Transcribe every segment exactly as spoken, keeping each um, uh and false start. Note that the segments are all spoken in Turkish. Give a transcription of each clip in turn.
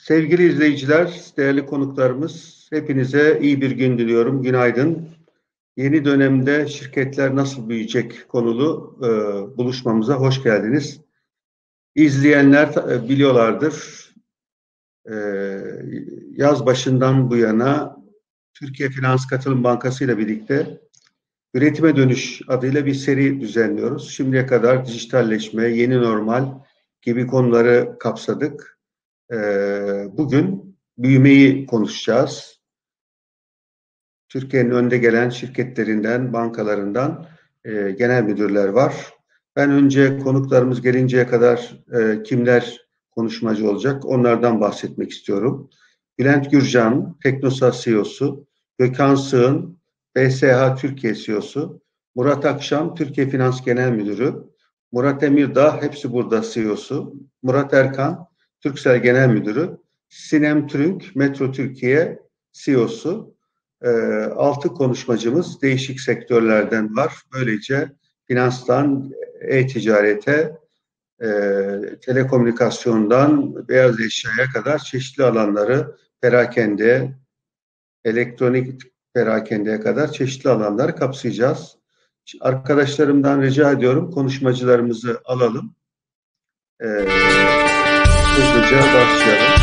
Sevgili izleyiciler, değerli konuklarımız, hepinize iyi bir gün diliyorum. Günaydın. Yeni dönemde şirketler nasıl büyüyecek konulu e, buluşmamıza hoş geldiniz. İzleyenler e, biliyorlardır. E, yaz başından bu yana Türkiye Finans Katılım Bankası ile birlikte Üretime Dönüş adıyla bir seri düzenliyoruz. Şimdiye kadar dijitalleşme, yeni normal gibi konuları kapsadık. Bugün büyümeyi konuşacağız. Türkiye'nin önde gelen şirketlerinden, bankalarından e, genel müdürler var. Ben önce konuklarımız gelinceye kadar e, kimler konuşmacı olacak onlardan bahsetmek istiyorum. Bülent Gürcan, Teknosa C E O'su, Gökhan Sığın, B S H Türkiye C E O'su, Murat Akşam, Türkiye Finans Genel Müdürü, Murat Emirdağ, hepsi burada C E O'su, Murat Erkan, Turkcell Genel Müdürü, Sinem Türünk, Metro Türkiye C E O'su, e, altı konuşmacımız değişik sektörlerden var. Böylece finanstan e-ticarete, e, telekomünikasyondan beyaz eşyaya kadar çeşitli alanları, perakende, elektronik perakendeye kadar çeşitli alanları kapsayacağız. Arkadaşlarımdan rica ediyorum konuşmacılarımızı alalım. E, hızlıca başlayalım.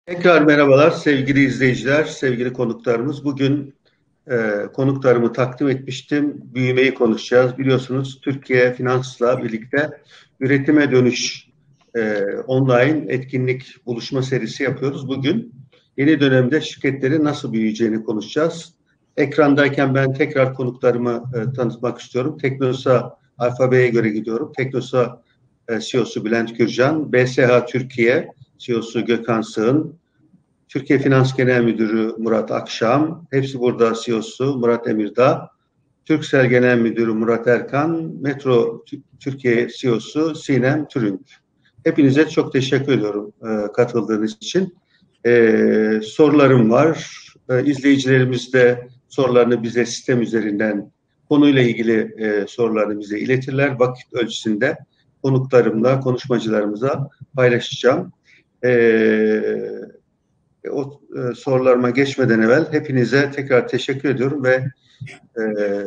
Tekrar merhabalar sevgili izleyiciler, sevgili konuklarımız. Bugün e, konuklarımı takdim etmiştim. Büyümeyi konuşacağız. Biliyorsunuz Türkiye Finans'la birlikte üretime dönüş e, online etkinlik buluşma serisi yapıyoruz. Bugün yeni dönemde şirketlerin nasıl büyüyeceğini konuşacağız. Ekrandayken ben tekrar konuklarımı e, tanıtmak istiyorum. Teknosa alfabeye göre gidiyorum. Teknosa e, C E O'su Bülent Gürcan, B S H Türkiye C E O'su Gökhan Sığın, Türkiye Finans Genel Müdürü Murat Akşam, hepsi burada C E O'su Murat Emirdağ, Turkcell Genel Müdürü Murat Erkan, Metro Türkiye C E O'su Sinem Türünk. Hepinize çok teşekkür ediyorum e, katıldığınız için. E, sorularım var. E, izleyicilerimiz de sorularını bize sistem üzerinden konuyla ilgili e, sorularını bize iletirler. Vakit ölçüsünde konuklarımla, konuşmacılarımıza paylaşacağım. Eee O e, sorularıma geçmeden evvel hepinize tekrar teşekkür ediyorum ve e,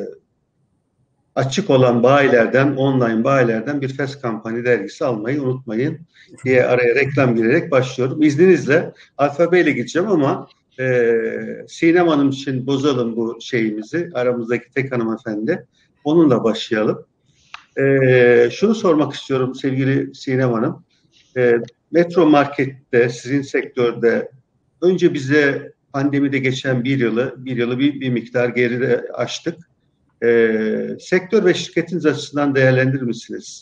açık olan bayilerden, online bayilerden bir Fast Company dergisi almayı unutmayın diye araya reklam girerek başlıyorum. İzninizle alfabeyle gideceğim ama e, Sinem Hanım için bozalım bu şeyimizi. Aramızdaki tek hanımefendi. Onunla başlayalım. E, şunu sormak istiyorum sevgili Sinem Hanım. E, Metro Market'te, sizin sektörde önce bize pandemide geçen bir yılı, bir yılı bir, bir miktar geride açtık. Ee, sektör ve şirketiniz açısından değerlendirir misiniz?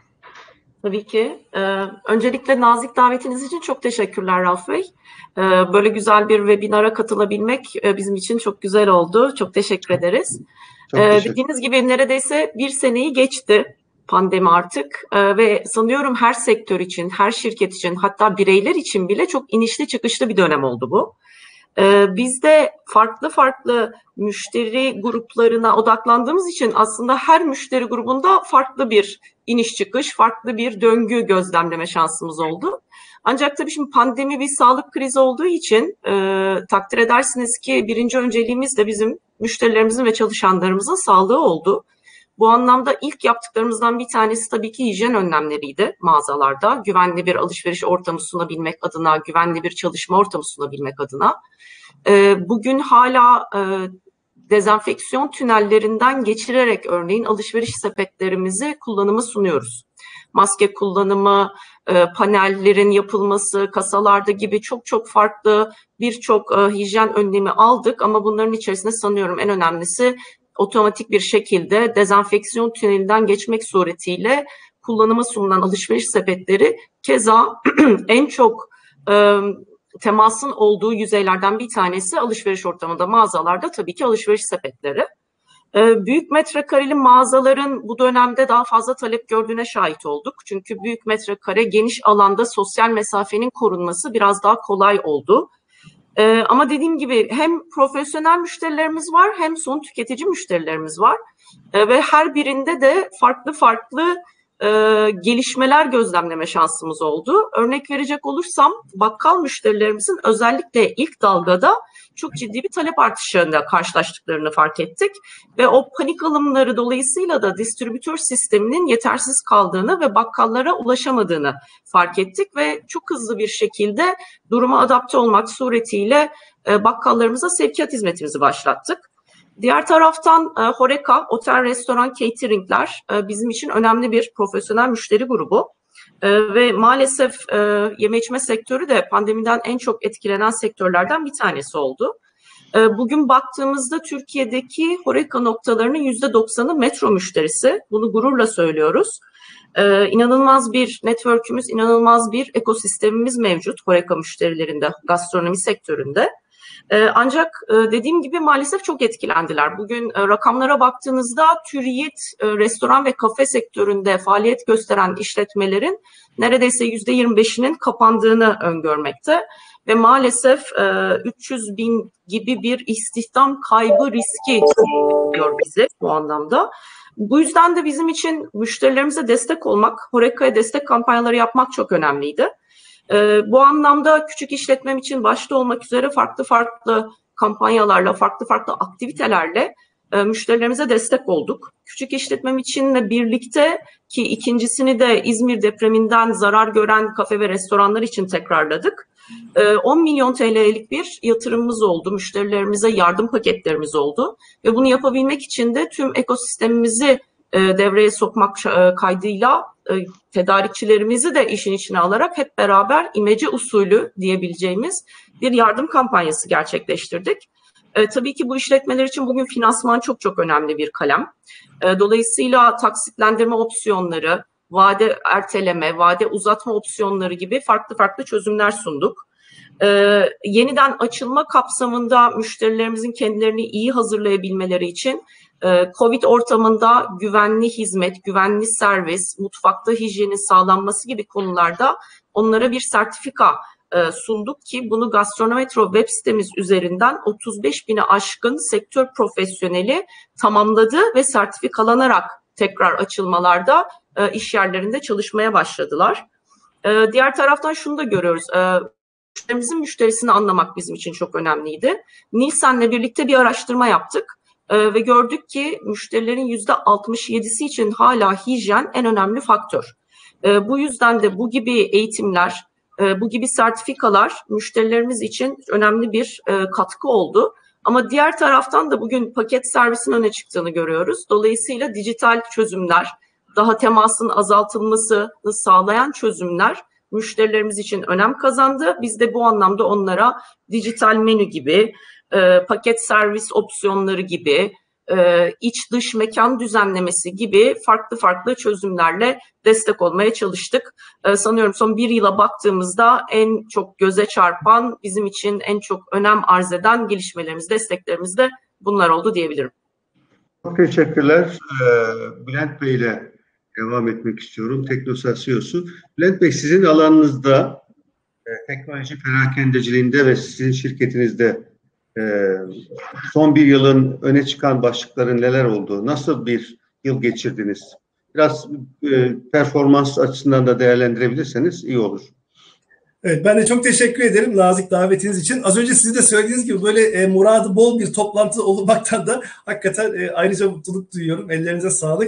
Tabii ki. Ee, öncelikle nazik davetiniz için çok teşekkürler Rauf Bey. Ee, böyle güzel bir webinara katılabilmek e, bizim için çok güzel oldu. Çok teşekkür ederiz. Çok Ee, teşekkür Bildiğiniz gibi neredeyse bir seneyi geçti pandemi artık ee, ve sanıyorum her sektör için, her şirket için, hatta bireyler için bile çok inişli çıkışlı bir dönem oldu bu. Ee, biz de farklı farklı müşteri gruplarına odaklandığımız için aslında her müşteri grubunda farklı bir iniş çıkış, farklı bir döngü gözlemleme şansımız oldu. Ancak tabii şimdi pandemi bir sağlık krizi olduğu için e, takdir edersiniz ki birinci önceliğimiz de bizim müşterilerimizin ve çalışanlarımızın sağlığı oldu. Bu anlamda ilk yaptıklarımızdan bir tanesi tabii ki hijyen önlemleriydi mağazalarda. Güvenli bir alışveriş ortamı sunabilmek adına, güvenli bir çalışma ortamı sunabilmek adına. Bugün hala dezenfeksiyon tünellerinden geçirerek örneğin alışveriş sepetlerimizi kullanıma sunuyoruz. Maske kullanımı, panellerin yapılması, kasalarda gibi çok çok farklı birçok hijyen önlemi aldık ama bunların içerisinde sanıyorum en önemlisi otomatik bir şekilde dezenfeksiyon tünelinden geçmek suretiyle kullanıma sunulan alışveriş sepetleri keza en çok e, temasın olduğu yüzeylerden bir tanesi alışveriş ortamında, mağazalarda tabii ki alışveriş sepetleri. E, büyük metrekareli mağazaların bu dönemde daha fazla talep gördüğüne şahit olduk. Çünkü büyük metrekare geniş alanda sosyal mesafenin korunması biraz daha kolay oldu. Ee, ama dediğim gibi hem profesyonel müşterilerimiz var hem son tüketici müşterilerimiz var. Ee, ve her birinde de farklı farklı e, gelişmeler gözlemleme şansımız oldu. Örnek verecek olursam bakkal müşterilerimizin özellikle ilk dalgada çok ciddi bir talep artışıyla karşılaştıklarını fark ettik. Ve o panik alımları dolayısıyla da distribütör sisteminin yetersiz kaldığını ve bakkallara ulaşamadığını fark ettik ve çok hızlı bir şekilde duruma adapte olmak suretiyle e, bakkallarımıza sevkiyat hizmetimizi başlattık. Diğer taraftan e, Horeca, otel, restoran, cateringler e, bizim için önemli bir profesyonel müşteri grubu. E, ve maalesef e, yeme içme sektörü de pandemiden en çok etkilenen sektörlerden bir tanesi oldu. E, bugün baktığımızda Türkiye'deki Horeca noktalarının yüzde doksanı metro müşterisi. Bunu gururla söylüyoruz. Ee, inanılmaz bir network'ümüz, inanılmaz bir ekosistemimiz mevcut Horeca müşterilerinde, gastronomi sektöründe. Ee, ancak e, dediğim gibi maalesef çok etkilendiler. Bugün e, rakamlara baktığınızda TÜRİT e, restoran ve kafe sektöründe faaliyet gösteren işletmelerin neredeyse yüzde yirmi beşinin kapandığını öngörmekte. Ve maalesef e, üç yüz bin gibi bir istihdam kaybı riski diyor bize bu anlamda. Bu yüzden de bizim için müşterilerimize destek olmak, Horeca'ya destek kampanyaları yapmak çok önemliydi. Ee, bu anlamda küçük işletmem için başta olmak üzere farklı farklı kampanyalarla, farklı farklı aktivitelerle e, müşterilerimize destek olduk. Küçük işletmem içinle birlikte ki ikincisini de İzmir depreminden zarar gören kafe ve restoranlar için tekrarladık. on milyon T L'lik bir yatırımımız oldu. Müşterilerimize yardım paketlerimiz oldu. Ve bunu yapabilmek için de tüm ekosistemimizi devreye sokmak kaydıyla tedarikçilerimizi de işin içine alarak hep beraber imece usulü diyebileceğimiz bir yardım kampanyası gerçekleştirdik. Tabii ki bu işletmeler için bugün finansman çok çok önemli bir kalem. Dolayısıyla taksitlendirme opsiyonları, vade erteleme, vade uzatma opsiyonları gibi farklı farklı çözümler sunduk. Ee, yeniden açılma kapsamında müşterilerimizin kendilerini iyi hazırlayabilmeleri için e, Covid ortamında güvenli hizmet, güvenli servis, mutfakta hijyenin sağlanması gibi konularda onlara bir sertifika e, sunduk ki bunu Gastronometro web sitemiz üzerinden otuz beş bini aşkın sektör profesyoneli tamamladı ve sertifikalanarak tekrar açılmalarda e, iş yerlerinde çalışmaya başladılar. E, diğer taraftan şunu da görüyoruz. E, müşterimizin müşterisini anlamak bizim için çok önemliydi. Nielsen'le birlikte bir araştırma yaptık e, ve gördük ki müşterilerin yüzde altmış yedisi için hala hijyen en önemli faktör. E, bu yüzden de bu gibi eğitimler, e, bu gibi sertifikalar müşterilerimiz için önemli bir e, katkı oldu. Ama diğer taraftan da bugün paket servisin öne çıktığını görüyoruz. Dolayısıyla dijital çözümler, daha temasın azaltılmasını sağlayan çözümler müşterilerimiz için önem kazandı. Biz de bu anlamda onlara dijital menü gibi, e, paket servis opsiyonları gibi, e, iç dış mekan düzenlemesi gibi farklı farklı çözümlerle destek olmaya çalıştık. E, sanıyorum son bir yıla baktığımızda en çok göze çarpan, bizim için en çok önem arz eden gelişmelerimiz, desteklerimiz de bunlar oldu diyebilirim. Çok teşekkürler. Ee, Bülent Bey ile devam etmek istiyorum. Teknosa C E O'su. Bülent Bey, sizin alanınızda e, teknoloji perakendeciliğinde ve sizin şirketinizde e, son bir yılın öne çıkan başlıkları neler oldu? Nasıl bir yıl geçirdiniz? Biraz e, performans açısından da değerlendirebilirseniz iyi olur. Evet, ben de çok teşekkür ederim nazik davetiniz için. Az önce siz de söylediğiniz gibi böyle e, muradı bol bir toplantı olmaktan da hakikaten e, ayrıca mutluluk duyuyorum. Ellerinize sağlık.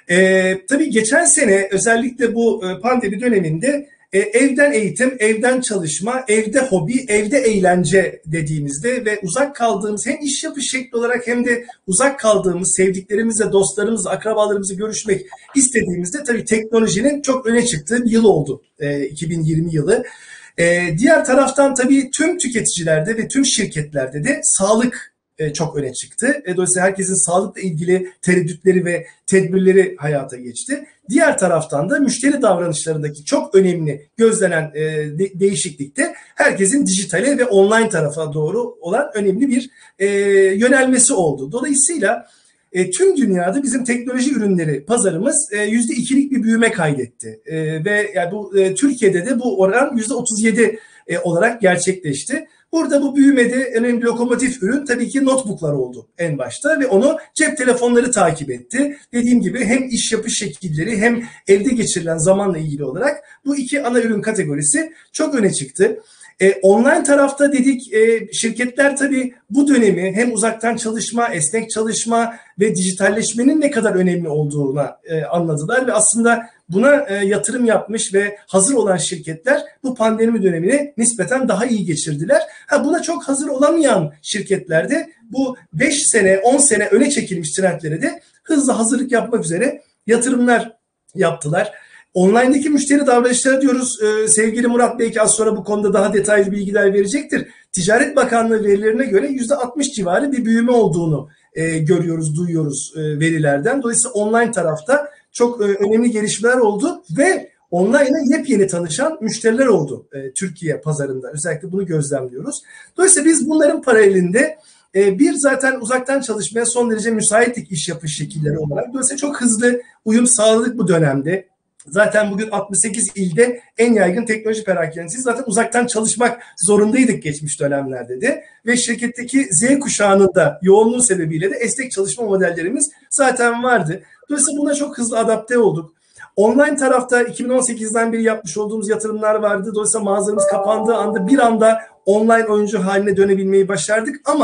E, tabii geçen sene özellikle bu e, pandemi döneminde e, evden eğitim, evden çalışma, evde hobi, evde eğlence dediğimizde ve uzak kaldığımız hem iş yapış şekli olarak hem de uzak kaldığımız sevdiklerimizle, dostlarımızla, akrabalarımızla görüşmek istediğimizde tabii teknolojinin çok öne çıktığı bir yıl oldu e, iki bin yirmi yılı. Ee, diğer taraftan tabii tüm tüketicilerde ve tüm şirketlerde de sağlık e, çok öne çıktı. E, dolayısıyla herkesin sağlıkla ilgili tereddütleri ve tedbirleri hayata geçti. Diğer taraftan da müşteri davranışlarındaki çok önemli gözlenen e, de, değişiklikte herkesin dijitale ve online tarafa doğru olan önemli bir e, yönelmesi oldu. Dolayısıyla E, tüm dünyada bizim teknoloji ürünleri pazarımız e, yüzde ikilik bir büyüme kaydetti. E, ve yani bu e, Türkiye'de de bu oran yüzde otuz yedi e, olarak gerçekleşti. Burada bu büyümede önemli lokomotif ürün tabii ki notebooklar oldu en başta ve onu cep telefonları takip etti. Dediğim gibi hem iş yapış şekilleri hem evde geçirilen zamanla ilgili olarak bu iki ana ürün kategorisi çok öne çıktı. E, online tarafta dedik e, şirketler tabii bu dönemi hem uzaktan çalışma, esnek çalışma ve dijitalleşmenin ne kadar önemli olduğuna e, anladılar ve aslında buna e, yatırım yapmış ve hazır olan şirketler bu pandemi dönemini nispeten daha iyi geçirdiler. Ha, buna çok hazır olamayan şirketler de bu beş sene, on sene öne çekilmiş trendlere de hızlı hazırlık yapmak üzere yatırımlar yaptılar. Online'daki müşteri davranışları diyoruz. Ee, sevgili Murat belki az sonra bu konuda daha detaylı bilgiler verecektir. Ticaret Bakanlığı verilerine göre yüzde altmış civarı bir büyüme olduğunu e, görüyoruz, duyuyoruz e, verilerden. Dolayısıyla online tarafta çok e, önemli gelişmeler oldu ve online'a yepyeni tanışan müşteriler oldu e, Türkiye pazarında. Özellikle bunu gözlemliyoruz. Dolayısıyla biz bunların paralelinde e, bir zaten uzaktan çalışmaya son derece müsaitlik iş yapış şekilleri olarak. Dolayısıyla çok hızlı uyum sağladık bu dönemde. Zaten bugün altmış sekiz ilde en yaygın teknoloji perakendecisi zaten uzaktan çalışmak zorundaydık geçmiş dönemlerde de. Ve şirketteki Z kuşağının da yoğunluğu sebebiyle de esnek çalışma modellerimiz zaten vardı. Dolayısıyla buna çok hızlı adapte olduk. Online tarafta iki bin on sekizden beri yapmış olduğumuz yatırımlar vardı. Dolayısıyla mağazamız kapandığı anda bir anda online oyuncu haline dönebilmeyi başardık ama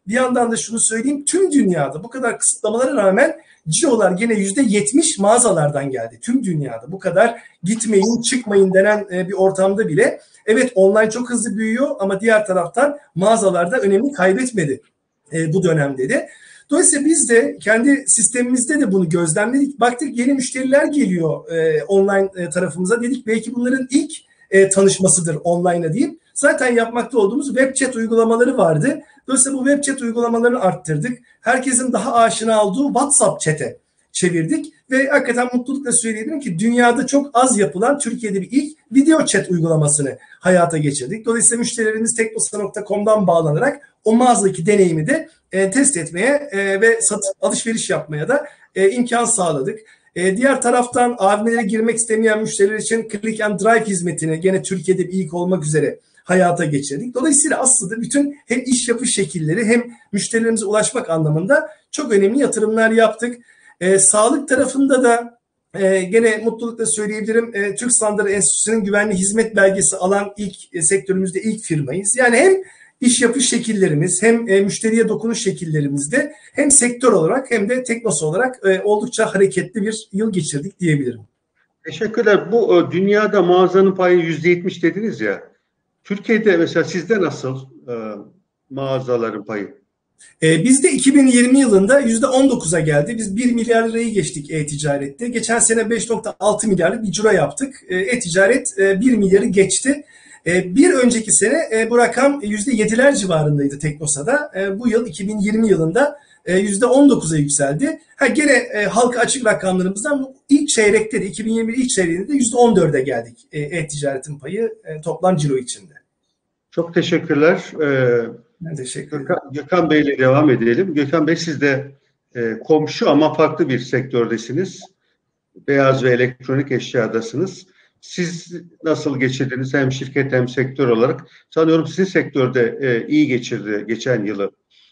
bir yandan da şunu söyleyeyim, tüm dünyada bu kadar kısıtlamalara rağmen cirolar gene yüzde yetmiş mağazalardan geldi. Tüm dünyada bu kadar gitmeyin, çıkmayın denen bir ortamda bile evet online çok hızlı büyüyor ama diğer taraftan mağazalarda önemini kaybetmedi bu dönemde de. Dolayısıyla biz de kendi sistemimizde de bunu gözlemledik. Baktık yeni müşteriler geliyor e, online e, tarafımıza. Dedik belki bunların ilk e, tanışmasıdır online'a diyeyim. Zaten yapmakta olduğumuz web chat uygulamaları vardı. Dolayısıyla bu web chat uygulamalarını arttırdık. Herkesin daha aşina olduğu WhatsApp chat'e çevirdik. Ve hakikaten mutlulukla söyleyebilirim ki dünyada çok az yapılan Türkiye'de bir ilk video chat uygulamasını hayata geçirdik. Dolayısıyla müşterilerimiz teknosa nokta com'dan bağlanarak o mağazadaki deneyimi de e, test etmeye e, ve satış alışveriş yapmaya da e, imkan sağladık. E, diğer taraftan A V M'lere girmek istemeyen müşteriler için Click and Drive hizmetini gene Türkiye'de bir ilk olmak üzere hayata geçirdik. Dolayısıyla aslında bütün hem iş yapış şekilleri hem müşterilerimize ulaşmak anlamında çok önemli yatırımlar yaptık. E, sağlık tarafında da e, gene mutlulukla söyleyebilirim e, Türk Standartı Enstitüsü'nün güvenli hizmet belgesi alan ilk e, sektörümüzde ilk firmayız. Yani hem iş yapış şekillerimiz hem e, müşteriye dokunuş şekillerimizde hem sektör olarak hem de teknosa olarak e, oldukça hareketli bir yıl geçirdik diyebilirim. Teşekkürler. Bu e, dünyada mağazanın payı yüzde yetmiş dediniz ya. Türkiye'de mesela sizde nasıl e, mağazaların payı? E, bizde iki bin yirmi yılında yüzde on dokuza geldi. Biz bir milyar lirayı geçtik e-ticarette. Geçen sene beş nokta altı milyarlık bir ciro yaptık. E-ticaret e, bir milyarı geçti. Bir önceki sene bu rakam yüzde yediler civarındaydı Teknosa'da. Bu yıl iki bin yirmi yılında yüzde on dokuza yükseldi. Ha, gene halka açık rakamlarımızdan ilk çeyrekte de iki bin yirmi ilk çeyreğinde de yüzde on dörde geldik e-ticaretin payı toplam ciro içinde. Çok teşekkürler. Ee, ben teşekkür ederim. Gökhan, Gökhan Bey ile devam edelim. Gökhan Bey siz de e, komşu ama farklı bir sektördesiniz. Beyaz ve elektronik eşyadasınız. Siz nasıl geçirdiniz hem şirket hem sektör olarak? Sanıyorum sizin sektörde e, iyi geçirdi geçen yılı.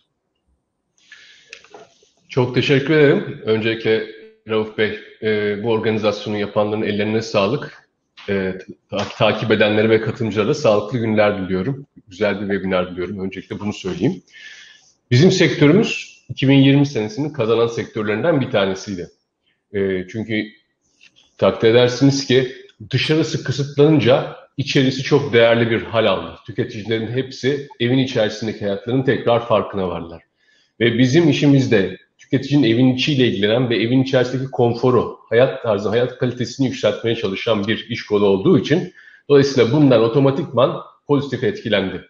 Çok teşekkür ederim. Öncelikle Rauf Bey, e, bu organizasyonu yapanların ellerine sağlık. E, ta- takip edenlere ve katılımcılara sağlıklı günler diliyorum. Güzel bir webinar diliyorum. Öncelikle bunu söyleyeyim. Bizim sektörümüz iki bin yirmi senesinin kazanan sektörlerinden bir tanesiydi. E, çünkü takdir edersiniz ki dışarısı kısıtlanınca içerisi çok değerli bir hal aldı. Tüketicilerin hepsi evin içerisindeki hayatlarının tekrar farkına varlar. Ve bizim işimizde tüketicinin evin içiyle ilgilenen ve evin içerisindeki konforu, hayat tarzı, hayat kalitesini yükseltmeye çalışan bir iş kolu olduğu için dolayısıyla bundan otomatikman pozitif etkilendi.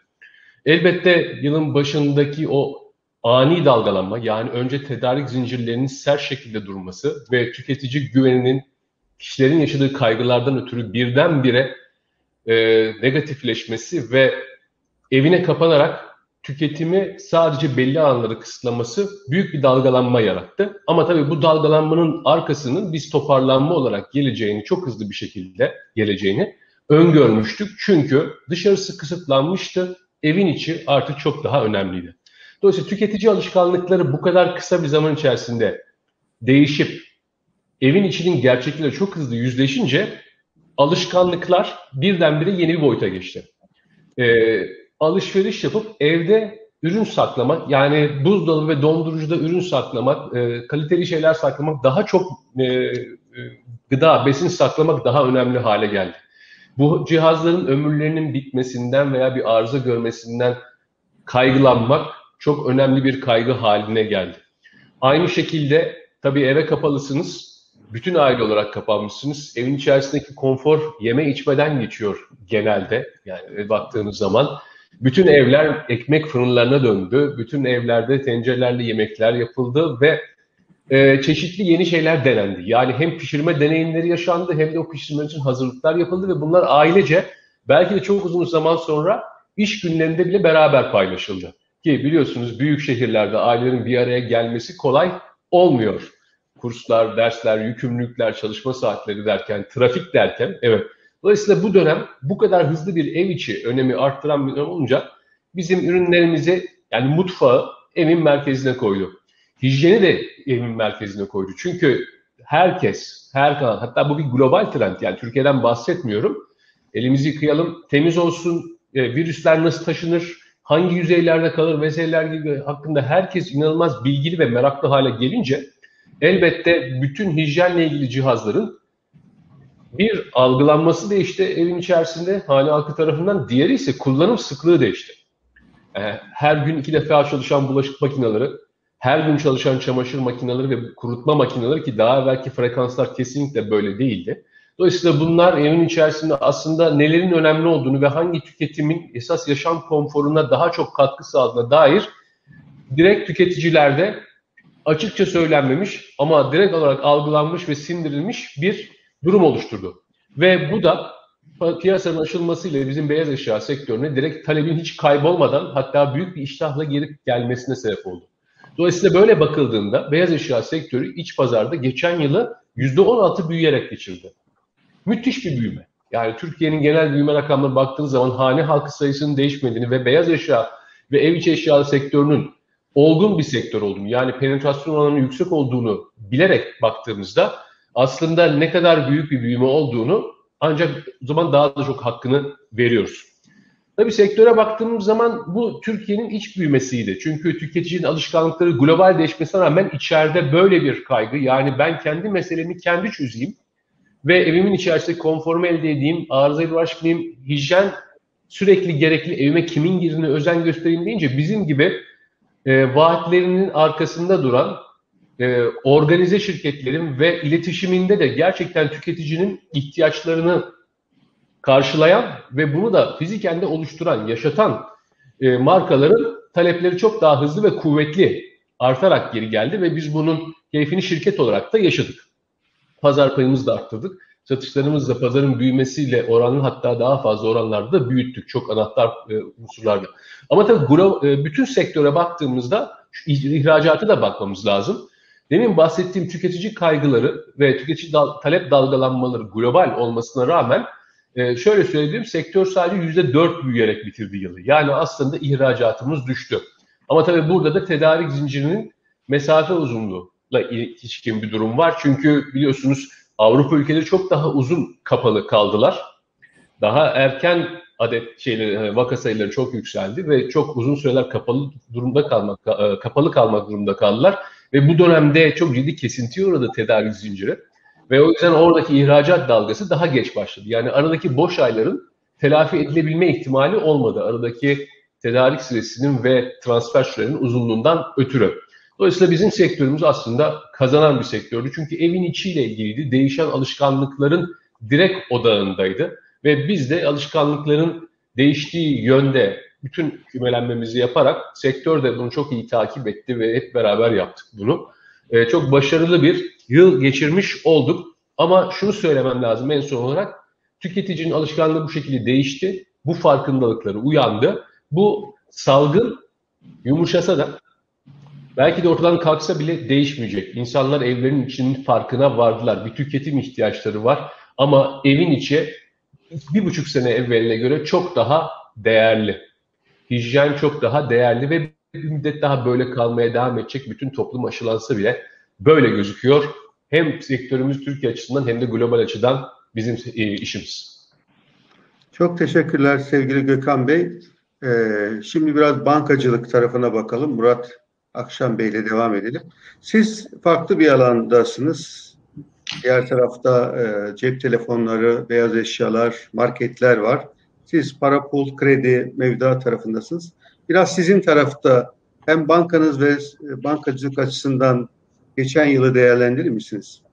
Elbette yılın başındaki o ani dalgalanma, yani önce tedarik zincirlerinin sert şekilde durması ve tüketici güveninin kişilerin yaşadığı kaygılardan ötürü birdenbire e, negatifleşmesi ve evine kapanarak tüketimi sadece belli alanları kısıtlaması büyük bir dalgalanma yarattı. Ama tabii bu dalgalanmanın arkasının biz toparlanma olarak geleceğini, çok hızlı bir şekilde geleceğini öngörmüştük. Çünkü dışarısı kısıtlanmıştı, evin içi artık çok daha önemliydi. Dolayısıyla tüketici alışkanlıkları bu kadar kısa bir zaman içerisinde değişip evin içinin gerçekliğiyle çok hızlı yüzleşince alışkanlıklar birdenbire yeni bir boyuta geçti. Ee, alışveriş yapıp evde ürün saklamak, yani buzdolabı ve dondurucuda ürün saklamak, e, kaliteli şeyler saklamak, daha çok e, e, gıda, besin saklamak daha önemli hale geldi. Bu cihazların ömürlerinin bitmesinden veya bir arıza görmesinden kaygılanmak çok önemli bir kaygı haline geldi. Aynı şekilde tabii eve kapalısınız, bütün aile olarak kapanmışsınız. Evin içerisindeki konfor yeme içmeden geçiyor genelde. Yani baktığınız zaman bütün evler ekmek fırınlarına döndü. Bütün evlerde tencerelerle yemekler yapıldı ve e, çeşitli yeni şeyler denendi. Yani hem pişirme deneyimleri yaşandı hem de o pişirme için hazırlıklar yapıldı ve bunlar ailece belki de çok uzun zaman sonra iş günlerinde bile beraber paylaşıldı. Ki biliyorsunuz büyük şehirlerde ailelerin bir araya gelmesi kolay olmuyor. Kurslar, dersler, yükümlülükler, çalışma saatleri derken, trafik derken, evet. Dolayısıyla bu dönem bu kadar hızlı bir ev içi önemi arttıran bir dönem olunca bizim ürünlerimizi, yani mutfağı evin merkezine koydu. Hijyeni de evin merkezine koydu. Çünkü herkes, her kanal, hatta bu bir global trend, yani Türkiye'den bahsetmiyorum. Elimizi yıkayalım, temiz olsun, e, virüsler nasıl taşınır, hangi yüzeylerde kalır vesaireler gibi hakkında herkes inanılmaz bilgili ve meraklı hale gelince elbette bütün hijyenle ilgili cihazların bir algılanması değişti evin içerisinde hane halkı tarafından, diğeri ise kullanım sıklığı değişti. Her gün iki defa çalışan bulaşık makineleri, her gün çalışan çamaşır makineleri ve kurutma makineleri, ki daha evvelki frekanslar kesinlikle böyle değildi. Dolayısıyla bunlar evin içerisinde aslında nelerin önemli olduğunu ve hangi tüketimin esas yaşam konforuna daha çok katkı sağladığına dair direkt tüketicilerde açıkça söylenmemiş ama direkt olarak algılanmış ve sindirilmiş bir durum oluşturdu. Ve bu da piyasanın açılmasıyla bizim beyaz eşya sektörüne direkt talebin hiç kaybolmadan, hatta büyük bir iştahla geri gelmesine sebep oldu. Dolayısıyla böyle bakıldığında beyaz eşya sektörü iç pazarda geçen yılı yüzde on altı büyüyerek geçirdi. Müthiş bir büyüme. Yani Türkiye'nin genel büyüme rakamlarına baktığınız zaman hane halkı sayısının değişmediğini ve beyaz eşya ve ev içi eşya sektörünün olgun bir sektör olduğunu, yani penetrasyon oranının yüksek olduğunu bilerek baktığımızda aslında ne kadar büyük bir büyüme olduğunu ancak o zaman daha da çok hakkını veriyoruz. Tabii sektöre baktığımız zaman bu Türkiye'nin iç büyümesiydi. Çünkü tüketicinin alışkanlıkları globalleşmesine rağmen içeride böyle bir kaygı, yani ben kendi meselemi kendi çözeyim ve evimin içerisinde konformu elde edeyim, arızayla uğraşmayayım, hijyen sürekli gerekli, evime kimin girdiğine özen göstereyim deyince bizim gibi e, vaatlerinin arkasında duran e, organize şirketlerin ve iletişiminde de gerçekten tüketicinin ihtiyaçlarını karşılayan ve bunu da fiziken de oluşturan, yaşatan e, markaların talepleri çok daha hızlı ve kuvvetli artarak geri geldi ve biz bunun keyfini şirket olarak da yaşadık. Pazar payımızı da arttırdık. Satışlarımız da pazarın büyümesiyle oranın hatta daha fazla oranlarda da büyüttük. Çok anahtar e, unsurlarda. Ama tabii e, bütün sektöre baktığımızda ihracata da bakmamız lazım. Demin bahsettiğim tüketici kaygıları ve tüketici dal talep dalgalanmaları global olmasına rağmen e, şöyle söyleyeyim, sektör sadece yüzde dört büyüyerek bitirdi yılı. Yani aslında ihracatımız düştü. Ama tabii burada da tedarik zincirinin mesafe uzunluğuyla ilişkin bir durum var. Çünkü biliyorsunuz Avrupa ülkeleri çok daha uzun kapalı kaldılar. Daha erken adet şeyleri, vaka sayıları çok yükseldi ve çok uzun süreler kapalı durumda kalmak, kapalı kalmak durumunda kaldılar. Ve bu dönemde çok ciddi kesintiye uğradı tedarik zinciri. Ve o yüzden oradaki ihracat dalgası daha geç başladı. Yani aradaki boş ayların telafi edilebilme ihtimali olmadı. Aradaki tedarik süresinin ve transfer sürelerinin uzunluğundan ötürü. Dolayısıyla bizim sektörümüz aslında kazanan bir sektördü. Çünkü evin içiyle ilgiliydi. Değişen alışkanlıkların direkt odağındaydı. Ve biz de alışkanlıkların değiştiği yönde bütün kümelenmemizi yaparak sektör de bunu çok iyi takip etti ve hep beraber yaptık bunu. Ee, çok başarılı bir yıl geçirmiş olduk. Ama şunu söylemem lazım en son olarak. Tüketicinin alışkanlığı bu şekilde değişti. Bu farkındalıkları uyandı. Bu salgın yumuşasa da belki de ortadan kalksa bile değişmeyecek. İnsanlar evlerinin içinin farkına vardılar. Bir tüketim ihtiyaçları var. Ama evin içi bir buçuk sene evveline göre çok daha değerli. Hijyen çok daha değerli ve bir müddet daha böyle kalmaya devam edecek. Bütün toplum aşılansa bile böyle gözüküyor. Hem sektörümüz Türkiye açısından hem de global açıdan bizim işimiz. Çok teşekkürler sevgili Gökhan Bey. Ee, şimdi biraz bankacılık tarafına bakalım. Murat Akşam Bey ile devam edelim. Siz farklı bir alandasınız. Diğer tarafta e, cep telefonları, beyaz eşyalar, marketler var. Siz para, pul, kredi, mevduat tarafındasınız. Biraz sizin tarafta hem bankanız ve bankacılık açısından geçen yılı değerlendirir misiniz?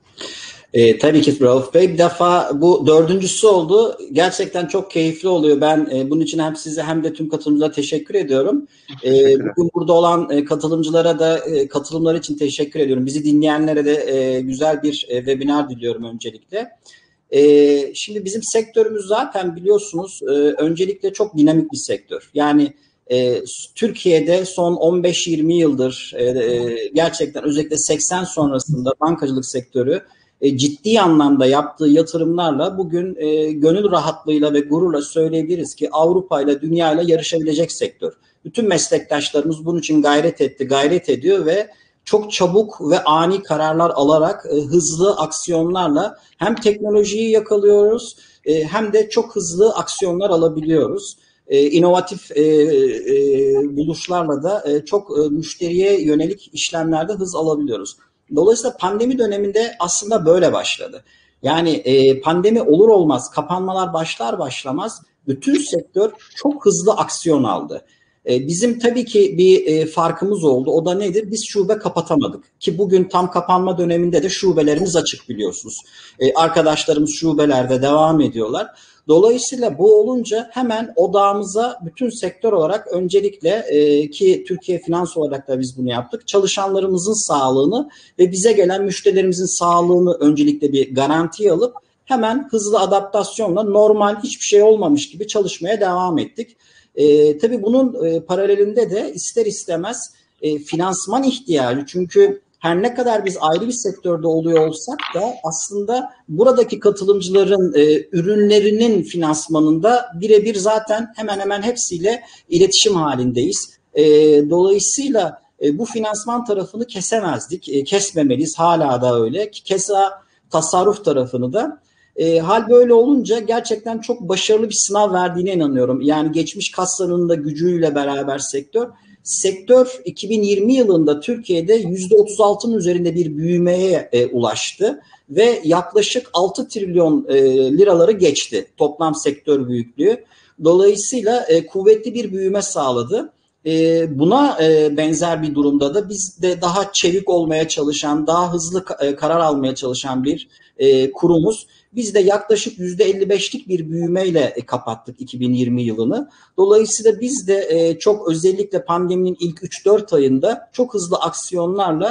E, tabii ki Rauf Bey. Bir defa bu dördüncüsü oldu. Gerçekten çok keyifli oluyor. Ben e, bunun için hem size hem de tüm katılımcılara teşekkür ediyorum. E, bugün burada olan e, katılımcılara da e, katılımları için teşekkür ediyorum. Bizi dinleyenlere de e, güzel bir e, webinar diliyorum öncelikle. E, şimdi bizim sektörümüz zaten biliyorsunuz e, öncelikle çok dinamik bir sektör. Yani e, Türkiye'de son on beş yirmi yıldır e, e, gerçekten özellikle seksen sonrasında bankacılık sektörü ciddi anlamda yaptığı yatırımlarla bugün e, gönül rahatlığıyla ve gururla söyleyebiliriz ki Avrupa ile dünya ile yarışabilecek sektör. Bütün meslektaşlarımız bunun için gayret etti, gayret ediyor ve çok çabuk ve ani kararlar alarak e, hızlı aksiyonlarla hem teknolojiyi yakalıyoruz e, hem de çok hızlı aksiyonlar alabiliyoruz. e, inovatif e, e, buluşlarla da e, çok e, müşteriye yönelik işlemlerde hız alabiliyoruz. Dolayısıyla pandemi döneminde aslında böyle başladı. Yani e, pandemi olur olmaz, kapanmalar başlar başlamaz bütün sektör çok hızlı aksiyon aldı. E, bizim tabii ki bir e, farkımız oldu. O da nedir? Biz şube kapatamadık. Ki bugün tam kapanma döneminde de şubelerimiz açık biliyorsunuz. E, arkadaşlarımız şubelerde devam ediyorlar. Dolayısıyla bu olunca hemen odağımıza bütün sektör olarak öncelikle e, ki Türkiye Finans olarak da biz bunu yaptık. Çalışanlarımızın sağlığını ve bize gelen müşterilerimizin sağlığını öncelikle bir garantiye alıp hemen hızlı adaptasyonla normal hiçbir şey olmamış gibi çalışmaya devam ettik. E, tabii bunun e, paralelinde de ister istemez e, finansman ihtiyacı. Çünkü her ne kadar biz ayrı bir sektörde oluyor olsak da aslında buradaki katılımcıların e, ürünlerinin finansmanında birebir zaten hemen hemen hepsiyle iletişim halindeyiz. E, dolayısıyla e, bu finansman tarafını kesemezdik, e, kesmemeliyiz, hala da öyle. Keza tasarruf tarafını da. E, hal böyle olunca gerçekten çok başarılı bir sınav verdiğine inanıyorum. Yani geçmiş kaslarının da gücüyle beraber sektör. Sektör iki bin yirmi yılında Türkiye'de yüzde otuz altının üzerinde bir büyümeye e, ulaştı ve yaklaşık altı trilyon e, liraları geçti toplam sektör büyüklüğü. Dolayısıyla e, kuvvetli bir büyüme sağladı. E, buna e, benzer bir durumda da biz de daha çevik olmaya çalışan, daha hızlı ka- e, karar almaya çalışan bir e, kurumuz. Biz de yaklaşık yüzde elli beşlik bir büyümeyle kapattık iki bin yirmi yılını. Dolayısıyla biz de çok özellikle pandeminin ilk üç dört ayında çok hızlı aksiyonlarla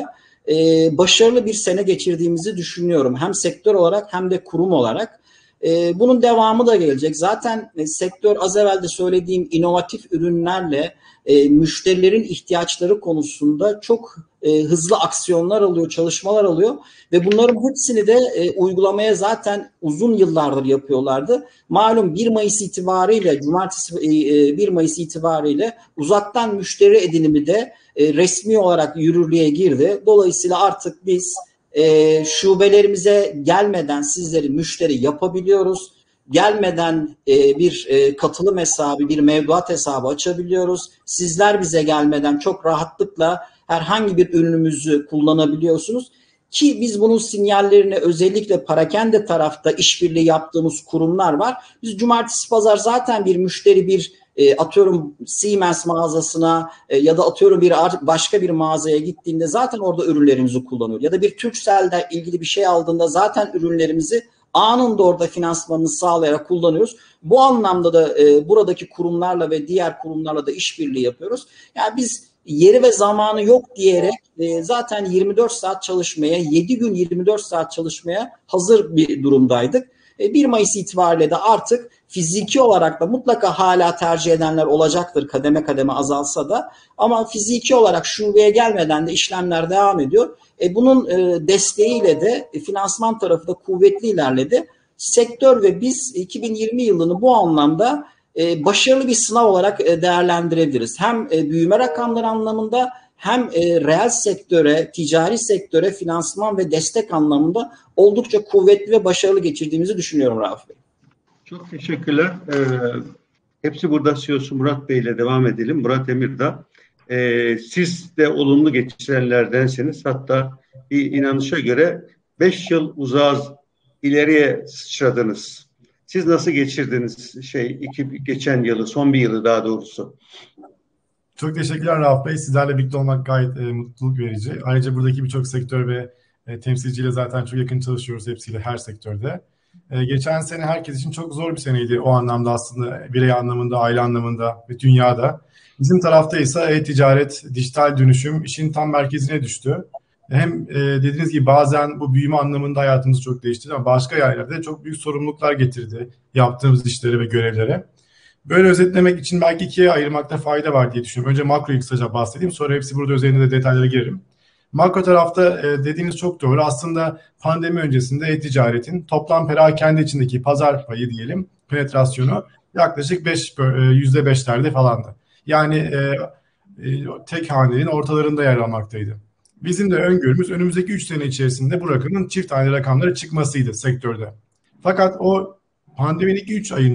başarılı bir sene geçirdiğimizi düşünüyorum. Hem sektör olarak hem de kurum olarak. Bunun devamı da gelecek. Zaten sektör az evvel de söylediğim inovatif ürünlerle müşterilerin ihtiyaçları konusunda çok hızlı aksiyonlar alıyor, çalışmalar alıyor ve bunların hepsini de uygulamaya zaten uzun yıllardır yapıyorlardı. Malum bir Mayıs itibariyle, Cumartesi bir Mayıs itibariyle uzaktan müşteri edinimi de resmi olarak yürürlüğe girdi. Dolayısıyla artık biz E, şubelerimize gelmeden sizleri müşteri yapabiliyoruz. Gelmeden e, bir e, katılım hesabı, bir mevduat hesabı açabiliyoruz. Sizler bize gelmeden çok rahatlıkla herhangi bir ürünümüzü kullanabiliyorsunuz. Ki biz bunun sinyallerini özellikle parakende tarafta işbirliği yaptığımız kurumlar var. Biz cumartesi pazar zaten bir müşteri bir E, atıyorum Siemens mağazasına e, ya da atıyorum bir başka bir mağazaya gittiğinde zaten orada ürünlerimizi kullanıyor. Ya da bir Turkcell'de ilgili bir şey aldığında zaten ürünlerimizi anında orada finansmanını sağlayarak kullanıyoruz. Bu anlamda da e, buradaki kurumlarla ve diğer kurumlarla da işbirliği yapıyoruz. Yani biz yeri ve zamanı yok diyerek e, zaten yirmi dört saat çalışmaya, yedi gün yirmi dört saat çalışmaya hazır bir durumdaydık. bir Mayıs itibariyle de artık fiziki olarak da mutlaka hala tercih edenler olacaktır kademe kademe azalsa da ama fiziki olarak şubeye gelmeden de işlemler devam ediyor. E bunun e, desteğiyle de e, finansman tarafı da kuvvetli ilerledi. Sektör ve biz iki bin yirmi yılını bu anlamda e, başarılı bir sınav olarak e, değerlendirebiliriz. Hem e, büyüme rakamları anlamında hem e, reel sektöre, ticari sektöre finansman ve destek anlamında oldukça kuvvetli ve başarılı geçirdiğimizi düşünüyorum Rauf Bey. Çok teşekkürler. Ee, hepsi burada C E O'su Murat Bey ile devam edelim. Murat Emirdağ. Ee, siz de olumlu geçirenlerdensiniz. Hatta bir inanışa göre beş yıl uzağız ileriye sıçradınız. Siz nasıl geçirdiniz şey iki geçen yılı, son bir yılı daha doğrusu? Çok teşekkürler Rauf Bey. Sizlerle birlikte olmak gayet e, mutluluk verici. Ayrıca buradaki birçok sektör ve e, temsilciyle zaten çok yakın çalışıyoruz hepsiyle her sektörde. E, geçen sene herkes için çok zor bir seneydi o anlamda aslında birey anlamında, aile anlamında ve dünyada. Bizim tarafta ise e-ticaret, dijital dönüşüm işin tam merkezine düştü. Hem e, dediğiniz gibi bazen bu büyüme anlamında hayatımızı çok değiştirdi ama başka yerlerde çok büyük sorumluluklar getirdi yaptığımız işlere ve görevlere. Böyle özetlemek için belki ikiye ayırmakta fayda var diye düşünüyorum. Önce makroyu kısaca bahsedeyim, sonra hepsi burada üzerinde de detaylara girerim. Makro tarafta e, dediğiniz çok doğru. Aslında pandemi öncesinde e-ticaretin toplam perakende içindeki pazar payı diyelim, penetrasyonu yaklaşık beş, yüzde beşlerde falandı. Yani e, e, tek hanenin ortalarında yer almaktaydı. Bizim de öngörümüz önümüzdeki üç sene içerisinde bu rakamın çift haneli rakamlara çıkmasıydı sektörde. Fakat o pandeminin ilk üç ayında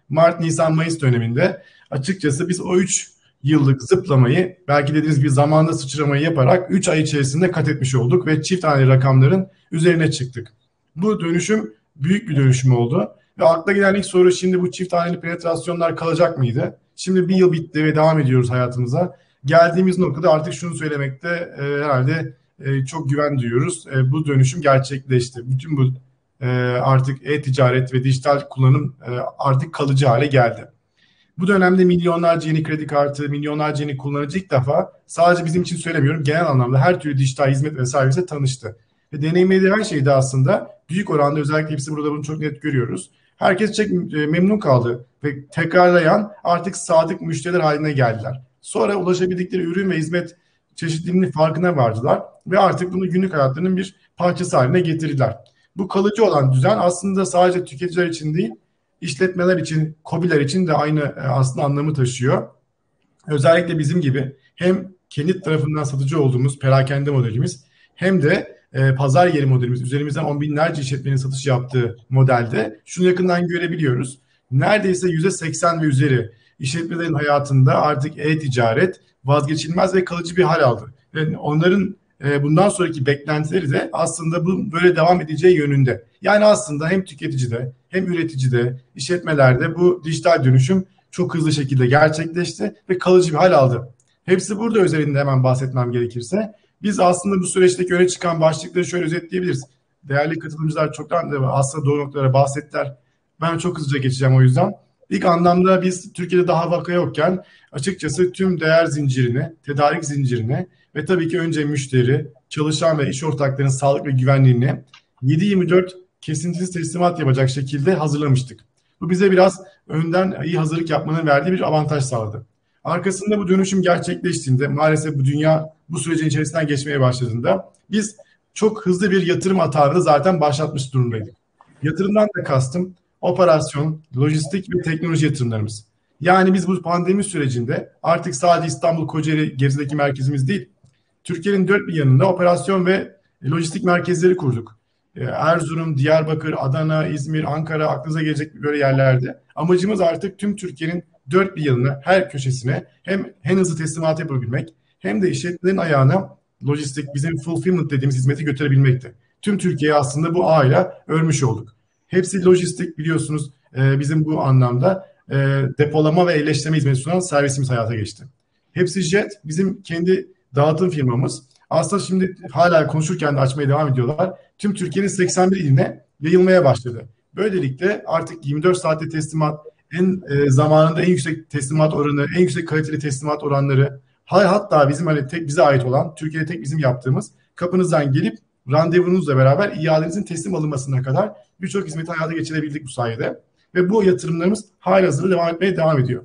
Mart, Nisan, Mayıs döneminde açıkçası biz o üç yıllık zıplamayı, belki dediğiniz bir zamanda sıçramayı yaparak üç ay içerisinde kat etmiş olduk ve çift haneli rakamların üzerine çıktık. Bu dönüşüm büyük bir dönüşüm oldu. Ve akla gelen ilk soru, şimdi bu çift haneli penetrasyonlar kalacak mıydı? Şimdi bir yıl bitti ve devam ediyoruz hayatımıza. Geldiğimiz noktada artık şunu söylemekte e, herhalde e, çok güven duyuyoruz. E, bu dönüşüm gerçekleşti. Bütün bu e, artık e-ticaret ve dijital kullanım e, artık kalıcı hale geldi. Bu dönemde milyonlarca yeni kredi kartı, milyonlarca yeni kullanıcı ilk defa, sadece bizim için söylemiyorum, genel anlamda her türlü dijital hizmet ve servise tanıştı. Ve deneyimlediği her şeyde aslında büyük oranda, özellikle hepsi burada bunu çok net görüyoruz. Herkes çok memnun kaldı ve tekrarlayan, artık sadık müşteriler haline geldiler. Sonra ulaşabildikleri ürün ve hizmet çeşitliliğinin farkına vardılar ve artık bunu günlük hayatlarının bir parçası haline getirdiler. Bu kalıcı olan düzen aslında sadece tüketiciler için değil, işletmeler için, KOBİ'ler için de aynı aslında anlamı taşıyor. Özellikle bizim gibi hem kendi tarafından satıcı olduğumuz perakende modelimiz, hem de e, pazar yeri modelimiz, üzerimizden on binlerce işletmenin satış yaptığı modelde şunu yakından görebiliyoruz. Neredeyse yüzde seksen ve üzeri işletmelerin hayatında artık e-ticaret vazgeçilmez ve kalıcı bir hal aldı. Ve onların e, bundan sonraki beklentileri de aslında bu böyle devam edeceği yönünde. Yani aslında hem tüketicide hem üreticide, işletmelerde bu dijital dönüşüm çok hızlı şekilde gerçekleşti ve kalıcı bir hal aldı. Hepsi burada özelinde hemen bahsetmem gerekirse, biz aslında bu süreçteki öne çıkan başlıkları şöyle özetleyebiliriz. Değerli katılımcılar çoktan aslında doğru noktalara bahsettiler. Ben çok hızlıca geçeceğim o yüzden. İlk anlamda biz Türkiye'de daha vaka yokken açıkçası tüm değer zincirini, tedarik zincirini ve tabii ki önce müşteri, çalışan ve iş ortaklarının sağlık ve güvenliğini yedi yirmi dört kesintisiz teslimat yapacak şekilde hazırlamıştık. Bu bize biraz önden iyi hazırlık yapmanın verdiği bir avantaj sağladı. Arkasında bu dönüşüm gerçekleştiğinde, maalesef bu dünya bu sürecin içerisinden geçmeye başladığında biz çok hızlı bir yatırım atağını zaten başlatmış durumdaydık. Yatırımdan da kastım operasyon, lojistik ve teknoloji yatırımlarımız. Yani biz bu pandemi sürecinde artık sadece İstanbul, Kocaeli, Gebze'deki merkezimiz değil, Türkiye'nin dört bir yanında operasyon ve lojistik merkezleri kurduk. Erzurum, Diyarbakır, Adana, İzmir, Ankara, aklınıza gelecek böyle yerlerde. Amacımız artık tüm Türkiye'nin dört bir yanına, her köşesine hem en hızlı teslimat yapabilmek, hem de işletmelerin ayağına lojistik, bizim fulfillment dediğimiz hizmeti götürebilmekti. Tüm Türkiye'yi aslında bu ağıyla örmüş olduk. Hepsi lojistik, biliyorsunuz bizim bu anlamda depolama ve elleştirme hizmeti sunan servisimiz hayata geçti. Hepsi Jet, bizim kendi dağıtım firmamız. Aslında şimdi hala konuşurken de açmaya devam ediyorlar. Tüm Türkiye'nin seksen bir iline yayılmaya başladı. Böylelikle artık yirmi dört saatte teslimat, en e, zamanında en yüksek teslimat oranı, en yüksek kaliteli teslimat oranları, hatta bizim hani tek bize ait olan, Türkiye'de tek bizim yaptığımız, kapınızdan gelip randevunuzla beraber iadenizin teslim alınmasına kadar birçok hizmeti hayata geçirebildik bu sayede. Ve bu yatırımlarımız halihazırda devam etmeye devam ediyor.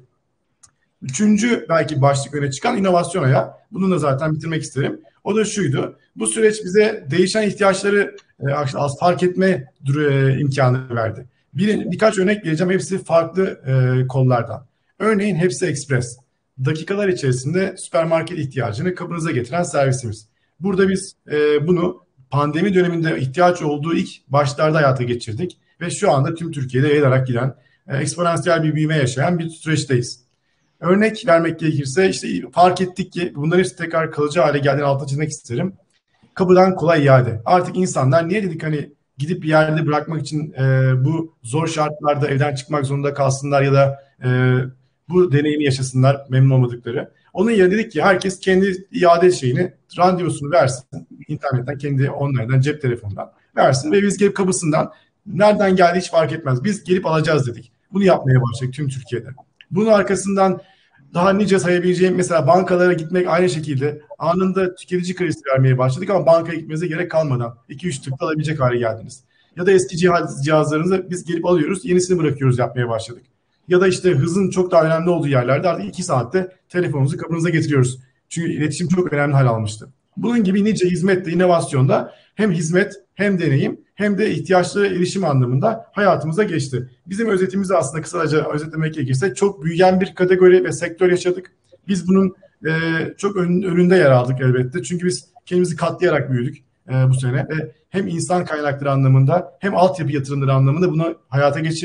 Üçüncü belki başlık öne çıkan inovasyon ayağı. Bunu da zaten bitirmek isterim. O da şuydu. Bu süreç bize değişen ihtiyaçları e, az fark etme e, imkanı verdi. Bir, birkaç örnek vereceğim. Hepsi farklı e, kollardan. Örneğin Hepsi Express. Dakikalar içerisinde süpermarket ihtiyacını kapınıza getiren servisimiz. Burada biz e, bunu pandemi döneminde ihtiyaç olduğu ilk başlarda hayata geçirdik. Ve şu anda tüm Türkiye'de yayılarak giden e, eksponansiyel bir büyüme yaşayan bir süreçteyiz. Örnek vermek gerekirse işte fark ettik ki bunların hepsi tekrar kalıcı hale geldiğini altına çizmek isterim. Kapıdan kolay iade. Artık insanlar niye dedik hani gidip bir yerde bırakmak için e, bu zor şartlarda evden çıkmak zorunda kalsınlar ya da e, bu deneyimi yaşasınlar memnun olmadıkları. Onun yerine dedik ki herkes kendi iade şeyini, randevusunu versin. İnternetten, kendi online'dan, cep telefonundan versin ve biz gelip kapısından nereden geldi hiç fark etmez. Biz gelip alacağız dedik. Bunu yapmaya başladık tüm Türkiye'de. Bunun arkasından daha nice sayabileceğim, mesela bankalara gitmek aynı şekilde anında tüketici kredisi vermeye başladık ama bankaya gitmenize gerek kalmadan iki üç tıkla alabilecek hale geldiniz. Ya da eski cihaz, cihazlarınızı biz gelip alıyoruz, yenisini bırakıyoruz yapmaya başladık. Ya da işte hızın çok daha önemli olduğu yerlerde artık iki saatte telefonunuzu kapınıza getiriyoruz. Çünkü iletişim çok önemli hal almıştı. Bunun gibi nice hizmette, inovasyonda hem hizmet hem deneyim hem de ihtiyaçlara erişim anlamında hayatımıza geçti. Bizim özetimizi aslında kısaca özetlemek gerekirse çok büyüyen bir kategori ve sektör yaşadık. Biz bunun e, çok ön, önünde yer aldık elbette. Çünkü biz kendimizi katlayarak büyüdük e, bu sene ve hem insan kaynakları anlamında hem altyapı yatırımları anlamında bunu hayata geçirdik.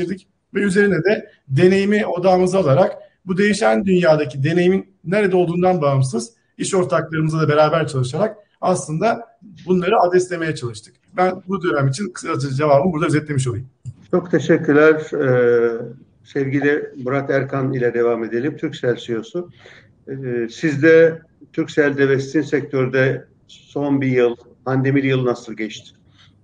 ve üzerine de deneyimi odağımıza alarak bu değişen dünyadaki deneyimin nerede olduğundan bağımsız iş ortaklarımızla da beraber çalışarak aslında bunları adreslemeye çalıştık. Ben bu dönem için kısaca cevabımı burada özetlemiş olayım. Çok teşekkürler. Ee, sevgili Murat Erkan ile devam edelim. Turkcell C E O'su. Ee, siz de Turkcell'de ve sizin sektörde son bir yıl, pandemili yıl nasıl geçti?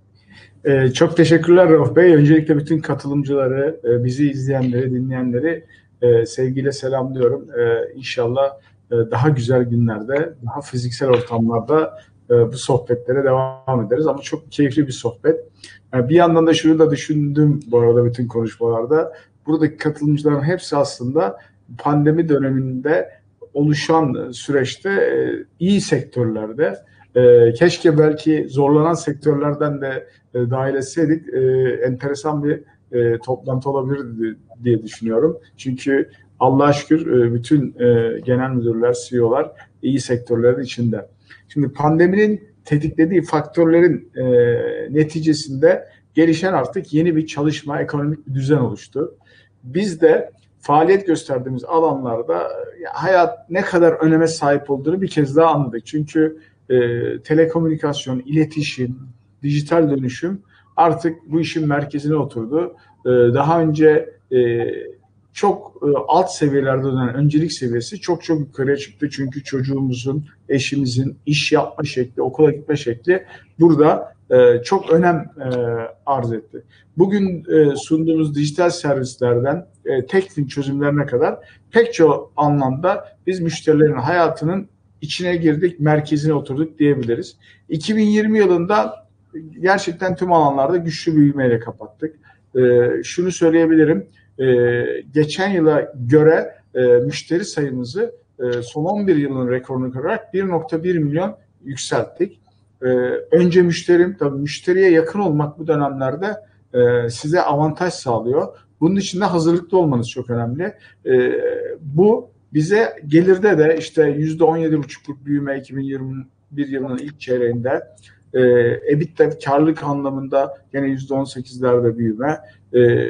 Ee, çok teşekkürler Rauf Bey. Öncelikle bütün katılımcıları, e, bizi izleyenleri, dinleyenleri e, sevgiyle selamlıyorum. E, İnşallah e, daha güzel günlerde, daha fiziksel ortamlarda e, bu sohbetlere devam ederiz. Ama çok keyifli bir sohbet. E, bir yandan da şunu da düşündüm bu arada bütün konuşmalarda. Buradaki katılımcıların hepsi aslında pandemi döneminde oluşan süreçte e, iyi sektörlerde, e, keşke belki zorlanan sektörlerden de e, dahil etseydik, e, enteresan bir e, toplantı olabilirdi diye düşünüyorum. Çünkü Allah'a şükür e, bütün e, genel müdürler, C E O'lar iyi sektörlerin içinde. Şimdi pandeminin tetiklediği faktörlerin e, neticesinde gelişen artık yeni bir çalışma, ekonomik bir düzen oluştu. Biz de faaliyet gösterdiğimiz alanlarda hayat ne kadar öneme sahip olduğunu bir kez daha anladık. Çünkü e, telekomünikasyon, iletişim, dijital dönüşüm artık bu işin merkezine oturdu. E, daha önce e, çok e, alt seviyelerde dönen öncelik seviyesi çok çok yukarıya çıktı. Çünkü çocuğumuzun, eşimizin iş yapma şekli, okula gitme şekli burada e, çok önem e, arz etti. Bugün e, sunduğumuz dijital servislerden e, teknik çözümlerine kadar pek çok anlamda biz müşterilerin hayatının içine girdik, merkezine oturduk diyebiliriz. iki bin yirmi yılında gerçekten tüm alanlarda güçlü büyümeyle kapattık. E, şunu söyleyebilirim, e, geçen yıla göre e, müşteri sayımızı e, son on bir yılın rekorunu kırarak bir nokta bir milyon yükselttik. E, önce müşterim, tabii müşteriye yakın olmak bu dönemlerde e, size avantaj sağlıyor. Bunun için de hazırlıklı olmanız çok önemli. E, bu bize gelirde de işte yüzde on yedi buçukluk büyüme iki bin yirmi bir yılının ilk çeyreğinde, e, EBITDA karlılık anlamında gene yüzde on sekizlerde büyüme, e,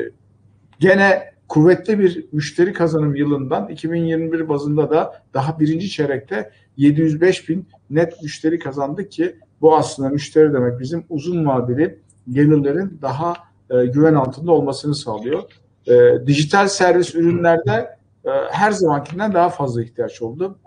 gene kuvvetli bir müşteri kazanım yılından iki bin yirmi bir bazında da daha birinci çeyrekte yedi yüz beş bin net müşteri kazandık ki bu aslında müşteri demek bizim uzun vadeli gelirlerin daha e, güven altında olmasını sağlıyor. E, dijital servis ürünlerde e, her zamankinden daha fazla ihtiyaç oldu.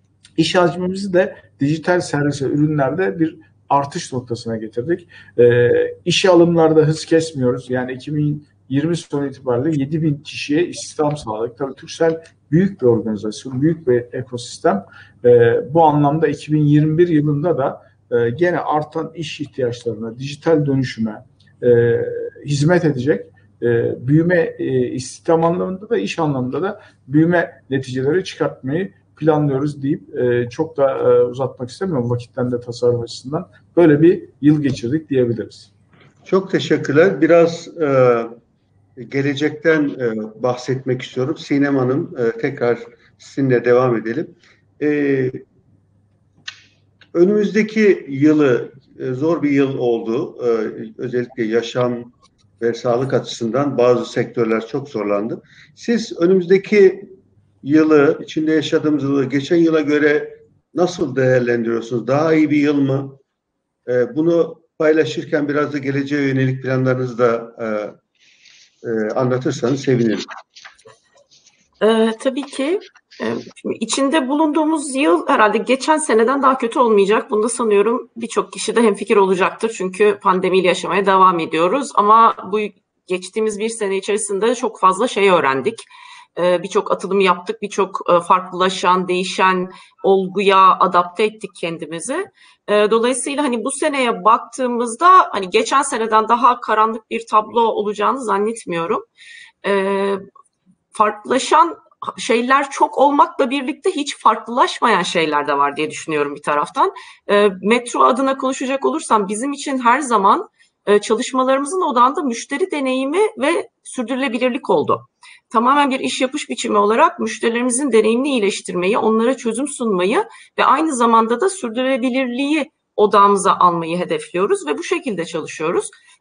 İş hacmimizi de dijital servis ürünlerde bir artış noktasına getirdik. E, işe alımlarda hız kesmiyoruz. Yani iki bin yirmi sonu itibariyle yedi bin kişiye istihdam sağladık. Tabii Turkcell büyük bir organizasyon, büyük bir ekosistem. E, bu anlamda iki bin yirmi bir yılında da e, gene artan iş ihtiyaçlarına, dijital dönüşüme e, hizmet edecek e, büyüme, e, istihdam anlamında da iş anlamında da büyüme neticeleri çıkartmayı planlıyoruz deyip e, çok da e, uzatmak istemiyorum vakitten de tasarruf açısından. Böyle bir yıl geçirdik diyebiliriz. Çok teşekkürler. Biraz e, gelecekten e, bahsetmek istiyorum. Sinem Hanım, e, tekrar sizinle devam edelim. E, önümüzdeki yılı e, zor bir yıl oldu. E, özellikle yaşam ve sağlık açısından bazı sektörler çok zorlandı. Siz önümüzdeki yılı, içinde yaşadığımız yılı geçen yıla göre nasıl değerlendiriyorsunuz? Daha iyi bir yıl mı? E, bunu paylaşırken biraz da geleceğe yönelik planlarınızı da e, e, anlatırsanız sevinirim. Ee, tabii ki. Ee, içinde bulunduğumuz yıl herhalde geçen seneden daha kötü olmayacak. Bunda sanıyorum birçok kişi de hemfikir olacaktır. Çünkü pandemiyle yaşamaya devam ediyoruz. Ama bu geçtiğimiz bir sene içerisinde çok fazla şey öğrendik. Ee, birçok atılım yaptık, birçok e, farklılaşan, değişen olguya adapte ettik kendimizi. Ee, dolayısıyla hani bu seneye baktığımızda hani geçen seneden daha karanlık bir tablo olacağını zannetmiyorum. Ee, farklılaşan şeyler çok olmakla birlikte hiç farklılaşmayan şeyler de var diye düşünüyorum bir taraftan. E, metro adına konuşacak olursam bizim için her zaman e, çalışmalarımızın odağında müşteri deneyimi ve sürdürülebilirlik oldu. Tamamen bir iş yapış biçimi olarak müşterilerimizin deneyimini iyileştirmeyi, onlara çözüm sunmayı ve aynı zamanda da sürdürülebilirliği odağımıza almayı hedefliyoruz ve bu şekilde çalışıyoruz.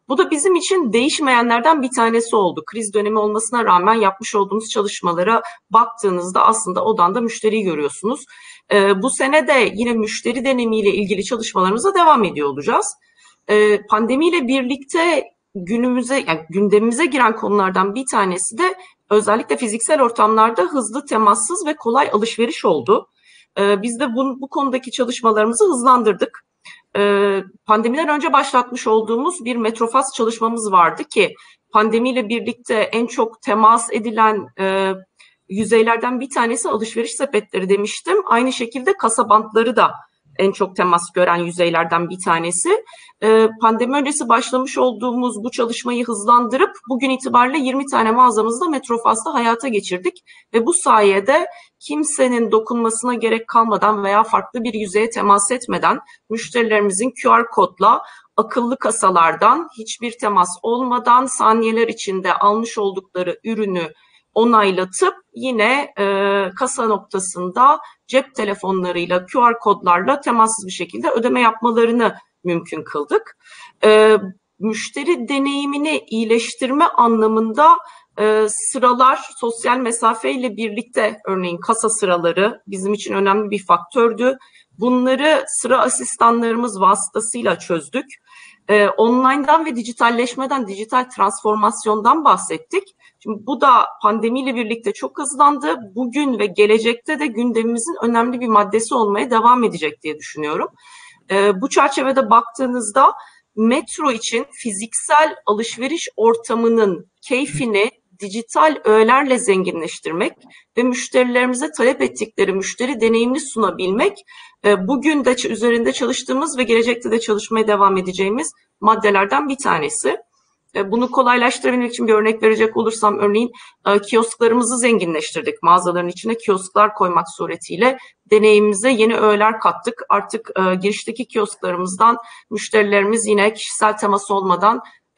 Bu da bizim için değişmeyenlerden bir tanesi oldu. Kriz dönemi olmasına rağmen yapmış olduğumuz çalışmalara baktığınızda aslında odanda müşteriyi görüyorsunuz. Ee, bu sene de yine müşteri deneyimiyle ilgili çalışmalarımıza devam ediyor olacağız. Ee, pandemiyle birlikte günümüze, yani gündemimize giren konulardan bir tanesi de özellikle fiziksel ortamlarda hızlı, temassız ve kolay alışveriş oldu. Ee, biz de bu, bu konudaki çalışmalarımızı hızlandırdık. Ee, pandemiden önce başlatmış olduğumuz bir Metrofast çalışmamız vardı ki pandemiyle birlikte en çok temas edilen e, yüzeylerden bir tanesi alışveriş sepetleri demiştim. Aynı şekilde kasa bantları da en çok temas gören yüzeylerden bir tanesi. Ee, pandemi öncesi başlamış olduğumuz bu çalışmayı hızlandırıp bugün itibariyle yirmi tane mağazamızda Metrofast'ı hayata geçirdik ve bu sayede kimsenin dokunmasına gerek kalmadan veya farklı bir yüzeye temas etmeden müşterilerimizin Q R kodla akıllı kasalardan hiçbir temas olmadan saniyeler içinde almış oldukları ürünü onaylatıp yine e, kasa noktasında cep telefonlarıyla, Q R kodlarla temassız bir şekilde ödeme yapmalarını mümkün kıldık. E, müşteri deneyimini iyileştirme anlamında e, sıralar, sosyal mesafeyle birlikte örneğin kasa sıraları bizim için önemli bir faktördü. Bunları sıra asistanlarımız vasıtasıyla çözdük. E, online'dan ve dijitalleşmeden, dijital transformasyondan bahsettik. Şimdi bu da pandemiyle birlikte çok hızlandı. Bugün ve gelecekte de gündemimizin önemli bir maddesi olmaya devam edecek diye düşünüyorum. E, bu çerçevede baktığınızda metro için fiziksel alışveriş ortamının keyfini dijital öğelerle zenginleştirmek ve müşterilerimize talep ettikleri müşteri deneyimini sunabilmek e, bugün de üzerinde çalıştığımız ve gelecekte de çalışmaya devam edeceğimiz maddelerden bir tanesi. Bunu kolaylaştırabilmek için bir örnek verecek olursam örneğin kiosklarımızı zenginleştirdik. Mağazaların içine kiosklar koymak suretiyle deneyimimize yeni öğeler kattık. Artık girişteki kiosklarımızdan müşterilerimiz yine kişisel temas olmadan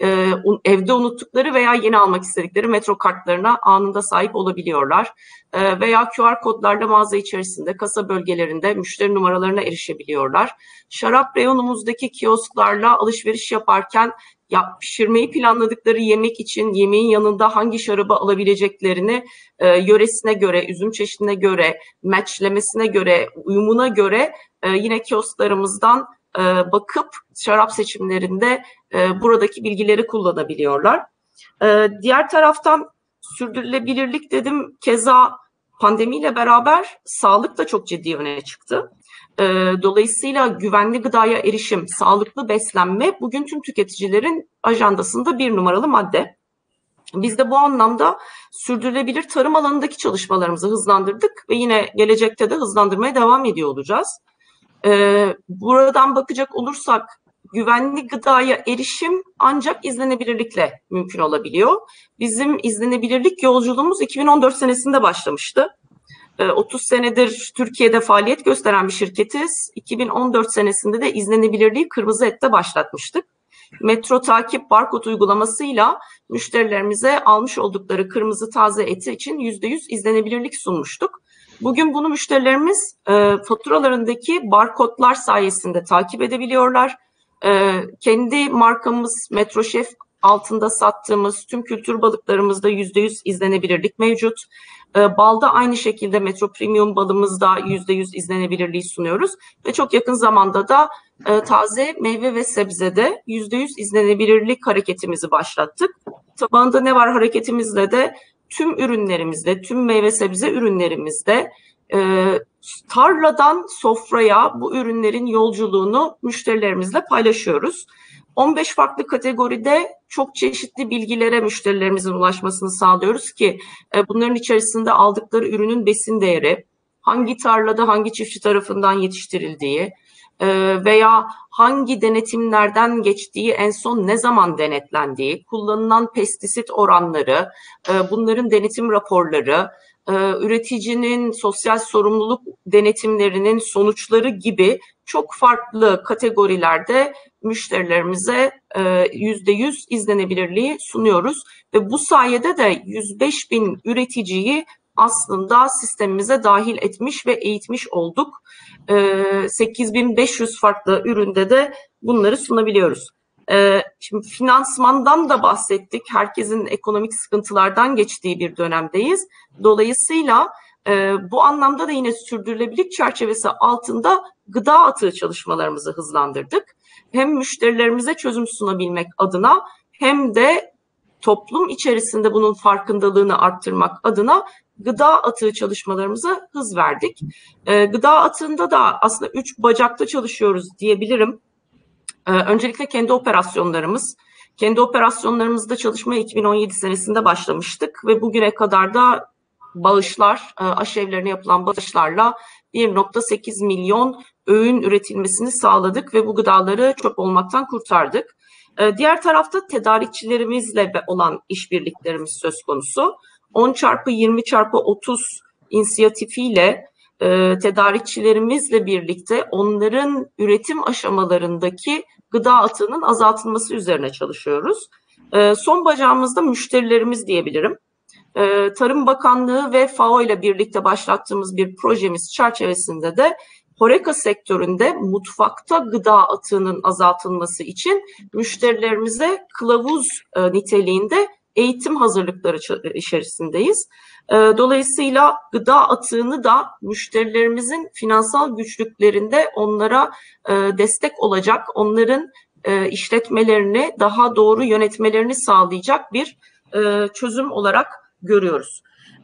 evde unuttukları veya yeni almak istedikleri metro kartlarına anında sahip olabiliyorlar. Veya Q R kodlarla mağaza içerisinde, kasa bölgelerinde müşteri numaralarına erişebiliyorlar. Şarap reyonumuzdaki kiosklarla alışveriş yaparken ya pişirmeyi planladıkları yemek için yemeğin yanında hangi şarabı alabileceklerini e, yöresine göre, üzüm çeşidine göre, matchlemesine göre, uyumuna göre e, yine kiosklarımızdan e, bakıp şarap seçimlerinde e, buradaki bilgileri kullanabiliyorlar. E, diğer taraftan sürdürülebilirlik dedim, keza pandemiyle beraber sağlık da çok ciddi öne çıktı. Dolayısıyla güvenli gıdaya erişim, sağlıklı beslenme bugün tüm tüketicilerin ajandasında bir numaralı madde. Biz de bu anlamda sürdürülebilir tarım alanındaki çalışmalarımızı hızlandırdık ve yine gelecekte de hızlandırmaya devam ediyor olacağız. Buradan bakacak olursak güvenli gıdaya erişim ancak izlenebilirlikle mümkün olabiliyor. Bizim izlenebilirlik yolculuğumuz iki bin on dört senesinde başlamıştı. otuz senedir Türkiye'de faaliyet gösteren bir şirketiz. iki bin on dört senesinde de izlenebilirliği Kırmızı Et'te başlatmıştık. Metro takip barkod uygulamasıyla müşterilerimize almış oldukları kırmızı taze eti için yüzde yüz izlenebilirlik sunmuştuk. Bugün bunu müşterilerimiz e, faturalarındaki barkodlar sayesinde takip edebiliyorlar. E, kendi markamız Metro Şef altında sattığımız tüm kültür balıklarımızda yüzde yüz izlenebilirlik mevcut. E, balda aynı şekilde Metro Premium balımızda yüzde yüz izlenebilirliği sunuyoruz. Ve çok yakın zamanda da e, taze meyve ve sebzede yüzde yüz izlenebilirlik hareketimizi başlattık. Tabanında ne var hareketimizle de tüm ürünlerimizde, tüm meyve sebze ürünlerimizde e, tarladan sofraya bu ürünlerin yolculuğunu müşterilerimizle paylaşıyoruz. on beş farklı kategoride çok çeşitli bilgilere müşterilerimizin ulaşmasını sağlıyoruz ki e, bunların içerisinde aldıkları ürünün besin değeri, hangi tarlada hangi çiftçi tarafından yetiştirildiği e, veya hangi denetimlerden geçtiği, en son ne zaman denetlendiği, kullanılan pestisit oranları, e, bunların denetim raporları, e, üreticinin sosyal sorumluluk denetimlerinin sonuçları gibi çok farklı kategorilerde müşterilerimize yüzde yüz izlenebilirliği sunuyoruz ve bu sayede de yüz beş bin üreticiyi aslında sistemimize dahil etmiş ve eğitmiş olduk. sekiz bin beş yüz farklı üründe de bunları sunabiliyoruz. Ee, şimdi finansmandan da bahsettik. Herkesin ekonomik sıkıntılardan geçtiği bir dönemdeyiz. Dolayısıyla e, bu anlamda da yine sürdürülebilirlik çerçevesi altında gıda atığı çalışmalarımızı hızlandırdık. Hem müşterilerimize çözüm sunabilmek adına hem de toplum içerisinde bunun farkındalığını arttırmak adına gıda atığı çalışmalarımıza hız verdik. E, gıda atığında da aslında üç bacakta çalışıyoruz diyebilirim. E, öncelikle kendi operasyonlarımız. Kendi operasyonlarımızda çalışmaya iki bin on yedi senesinde başlamıştık ve bugüne kadar da bağışlar, e, aşevlerine yapılan bağışlarla bir nokta sekiz milyon öğün üretilmesini sağladık ve bu gıdaları çöp olmaktan kurtardık. E, diğer tarafta tedarikçilerimizle olan işbirliklerimiz söz konusu. on çarpı yirmi çarpı otuz inisiyatifiyle e, tedarikçilerimizle birlikte onların üretim aşamalarındaki gıda atığının azaltılması üzerine çalışıyoruz. E, son bacağımızda müşterilerimiz diyebilirim. E, Tarım Bakanlığı ve F A O ile birlikte başlattığımız bir projemiz çerçevesinde de HoReCa sektöründe mutfakta gıda atığının azaltılması için müşterilerimize kılavuz e, niteliğinde eğitim hazırlıkları içerisindeyiz. Dolayısıyla gıda atığını da müşterilerimizin finansal güçlüklerinde onlara destek olacak, onların işletmelerini daha doğru yönetmelerini sağlayacak bir çözüm olarak görüyoruz.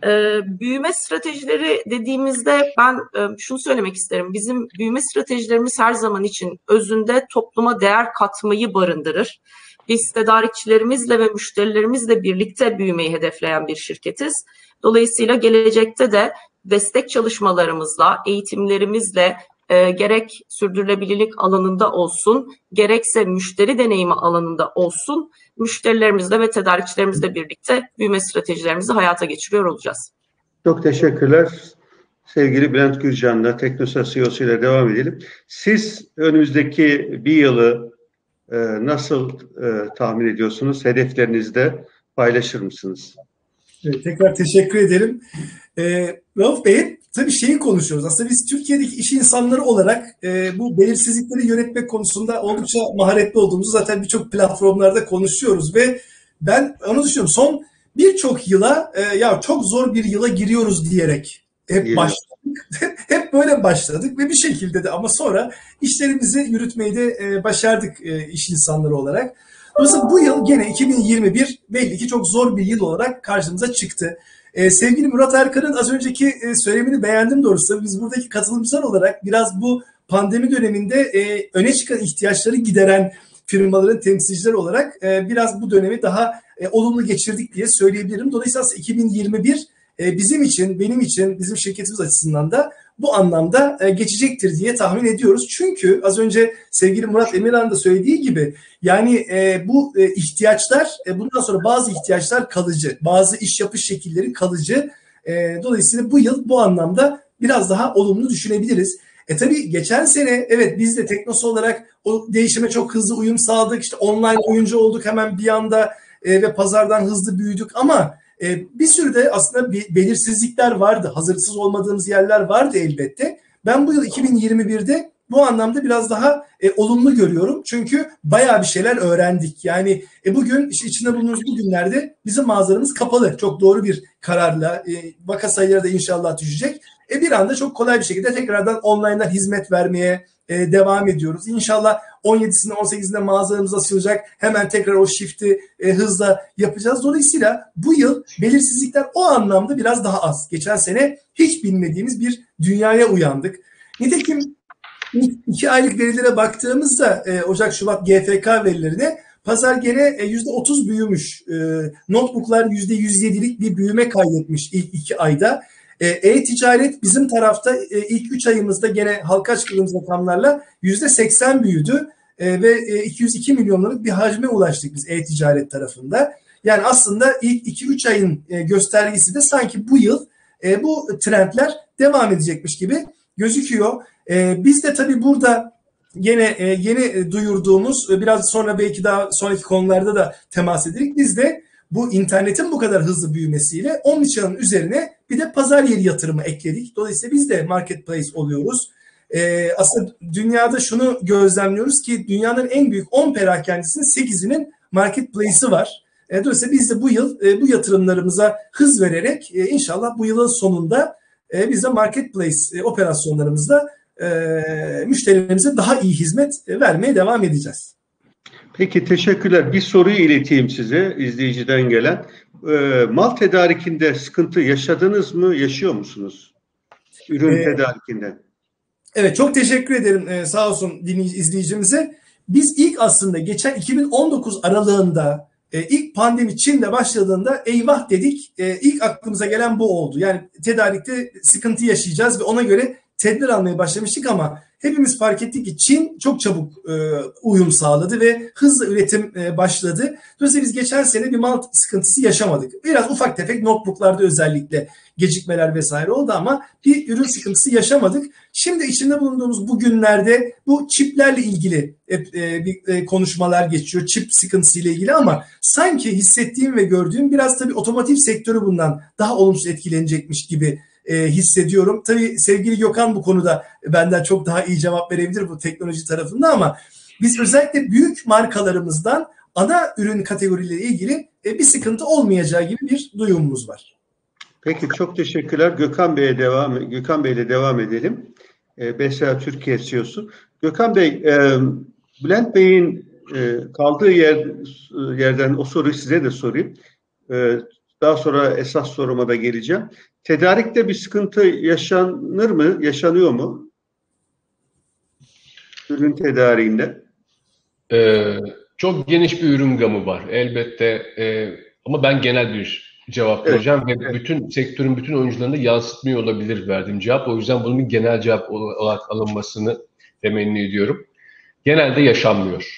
Büyüme stratejileri dediğimizde ben şunu söylemek isterim. Bizim büyüme stratejilerimiz her zaman için özünde topluma değer katmayı barındırır. Biz tedarikçilerimizle ve müşterilerimizle birlikte büyümeyi hedefleyen bir şirketiz. Dolayısıyla gelecekte de destek çalışmalarımızla, eğitimlerimizle e, gerek sürdürülebilirlik alanında olsun, gerekse müşteri deneyimi alanında olsun, müşterilerimizle ve tedarikçilerimizle birlikte büyüme stratejilerimizi hayata geçiriyor olacağız. Çok teşekkürler. Sevgili Bülent Gürcan'la Teknosa C E O'su ile devam edelim. Siz önümüzdeki bir yılı e, nasıl e, tahmin ediyorsunuz? Hedeflerinizde paylaşır mısınız? Evet, tekrar teşekkür ederim. Ee, Rauf Bey, tabii şeyi konuşuyoruz. Aslında biz Türkiye'deki iş insanları olarak e, bu belirsizlikleri yönetmek konusunda oldukça maharetli olduğumuzu zaten birçok platformlarda konuşuyoruz ve ben onu düşünüyorum. Son birçok yıla e, ya çok zor bir yıla giriyoruz diyerek hep yeah. başladık. Hep böyle başladık ve bir şekilde de ama sonra işlerimizi yürütmeyi de e, başardık e, iş insanları olarak. Dolayısıyla bu yıl gene iki bin yirmi bir belli ki çok zor bir yıl olarak karşımıza çıktı. Ee, sevgili Murat Erkan'ın az önceki e, söylemini beğendim doğrusu. Biz buradaki katılımcılar olarak biraz bu pandemi döneminde e, öne çıkan ihtiyaçları gideren firmaların temsilcileri olarak e, biraz bu dönemi daha e, olumlu geçirdik diye söyleyebilirim. Dolayısıyla iki bin yirmi bir e, bizim için, benim için, bizim şirketimiz açısından da bu anlamda e, geçecektir diye tahmin ediyoruz. Çünkü az önce sevgili Murat Emirhan'ın da söylediği gibi yani e, bu e, ihtiyaçlar, e, bundan sonra bazı ihtiyaçlar kalıcı, bazı iş yapış şekilleri kalıcı. E, dolayısıyla bu yıl bu anlamda biraz daha olumlu düşünebiliriz. E tabii geçen sene evet biz de Teknosa olarak o değişime çok hızlı uyum sağladık. İşte online oyuncu olduk hemen bir anda e, ve pazardan hızlı büyüdük ama bir sürü de aslında belirsizlikler vardı. Hazırsız olmadığımız yerler vardı elbette. Ben bu yıl iki bin yirmi birde bu anlamda biraz daha e, olumlu görüyorum. Çünkü bayağı bir şeyler öğrendik. Yani e, bugün işte içinde bulunduğumuz bu günlerde bizim mağazalarımız kapalı. Çok doğru bir kararla e, vaka sayıları da inşallah düşecek. E, bir anda çok kolay bir şekilde tekrardan online'dan hizmet vermeye e, devam ediyoruz. İnşallah on yedisinde on sekizinde mağazalarımız açılacak. Hemen tekrar o shift'i e, hızla yapacağız. Dolayısıyla bu yıl belirsizlikler o anlamda biraz daha az. Geçen sene hiç bilmediğimiz bir dünyaya uyandık. Nitekim iki aylık verilere baktığımızda e, Ocak, Şubat G F K verilerine pazar gene e, yüzde otuz büyümüş. E, notebooklar yüzde yüz yedilik bir büyüme kaydetmiş ilk iki ayda. E-ticaret bizim tarafta ilk üç ayımızda gene halka açıkladığımız rakamlarla yüzde seksen büyüdü ve iki yüz iki milyonluk bir hacme ulaştık biz e-ticaret tarafında. Yani aslında ilk iki üç ayın göstergesi de sanki bu yıl bu trendler devam edecekmiş gibi gözüküyor. Biz de tabii burada gene yeni duyurduğumuz biraz sonra belki daha sonraki konularda da temas edelim. Biz de bu internetin bu kadar hızlı büyümesiyle omnichannel'ın üzerine bir de pazar yeri yatırımı ekledik. Dolayısıyla biz de marketplace oluyoruz. E, aslında dünyada şunu gözlemliyoruz ki dünyanın en büyük on perakendisinin sekizinin marketplace'i var. E, dolayısıyla biz de bu yıl e, bu yatırımlarımıza hız vererek e, inşallah bu yılın sonunda e, biz de marketplace e, operasyonlarımızda e, müşterilerimize daha iyi hizmet e, vermeye devam edeceğiz. Peki, teşekkürler. Bir soruyu ileteyim size izleyiciden gelen. E, mal tedarikinde sıkıntı yaşadınız mı, yaşıyor musunuz? Ürün ee, tedarikinde. Evet, çok teşekkür ederim ee, sağ olsun dinleyici, izleyicimize. Biz ilk aslında geçen iki bin on dokuz aralığında e, ilk pandemi Çin'de başladığında eyvah dedik. E, ilk aklımıza gelen bu oldu. Yani tedarikte sıkıntı yaşayacağız ve ona göre tedbir almaya başlamıştık ama hepimiz fark ettik ki Çin çok çabuk e, uyum sağladı ve hızla üretim e, başladı. Dolayısıyla biz geçen sene bir mal sıkıntısı yaşamadık. Biraz ufak tefek notebooklarda özellikle gecikmeler vesaire oldu ama bir ürün sıkıntısı yaşamadık. Şimdi içinde bulunduğumuz bu günlerde bu çiplerle ilgili hep e, bir e, konuşmalar geçiyor. Çip sıkıntısıyla ilgili ama sanki hissettiğim ve gördüğüm biraz tabii otomotiv sektörü bundan daha olumsuz etkilenecekmiş gibi E, hissediyorum. Tabii sevgili Gökhan bu konuda benden çok daha iyi cevap verebilir bu teknoloji tarafında ama biz özellikle büyük markalarımızdan ana ürün kategorileriyle ilgili e, bir sıkıntı olmayacağı gibi bir duyumumuz var. Peki, çok teşekkürler. Gökhan Bey'e devam Gökhan Bey'le devam edelim. E, B S A Türkiye C E O'su. Gökhan Bey, e, Bülent Bey'in e, kaldığı yer yerden o soruyu size de sorayım. E, daha sonra esas soruma da geleceğim. Tedarikte bir sıkıntı yaşanır mı? Yaşanıyor mu? Ürün tedariğinde. Ee, çok geniş bir ürün gamı var. Elbette e, ama ben genel bir cevap evet, vereceğim ve evet. bütün sektörün bütün oyuncularını yansıtmıyor olabilir verdiğim cevap. O yüzden bunun bir genel cevap olarak alınmasını temenni ediyorum. Genelde yaşanmıyor.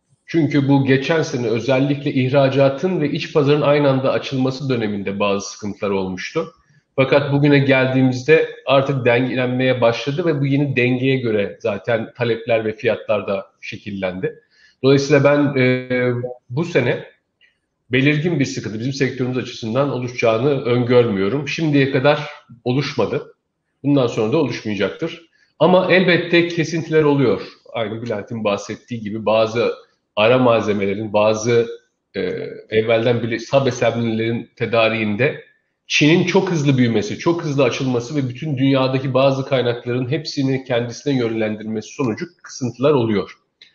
Çünkü bu geçen sene özellikle ihracatın ve iç pazarın aynı anda açılması döneminde bazı sıkıntılar olmuştu. Fakat bugüne geldiğimizde artık dengelenmeye başladı ve bu yeni dengeye göre zaten talepler ve fiyatlar da şekillendi. Dolayısıyla ben e, bu sene belirgin bir sıkıntı bizim sektörümüz açısından oluşacağını öngörmüyorum. Şimdiye kadar oluşmadı. Bundan sonra da oluşmayacaktır. Ama elbette kesintiler oluyor. Aynı Bülent'in bahsettiği gibi bazı ara malzemelerin, bazı e, evvelden bile sub-assembly'lerin tedariğinde Çin'in çok hızlı büyümesi, çok hızlı açılması ve bütün dünyadaki bazı kaynakların hepsini kendisine yönlendirmesi sonucu kısıntılar oluyor.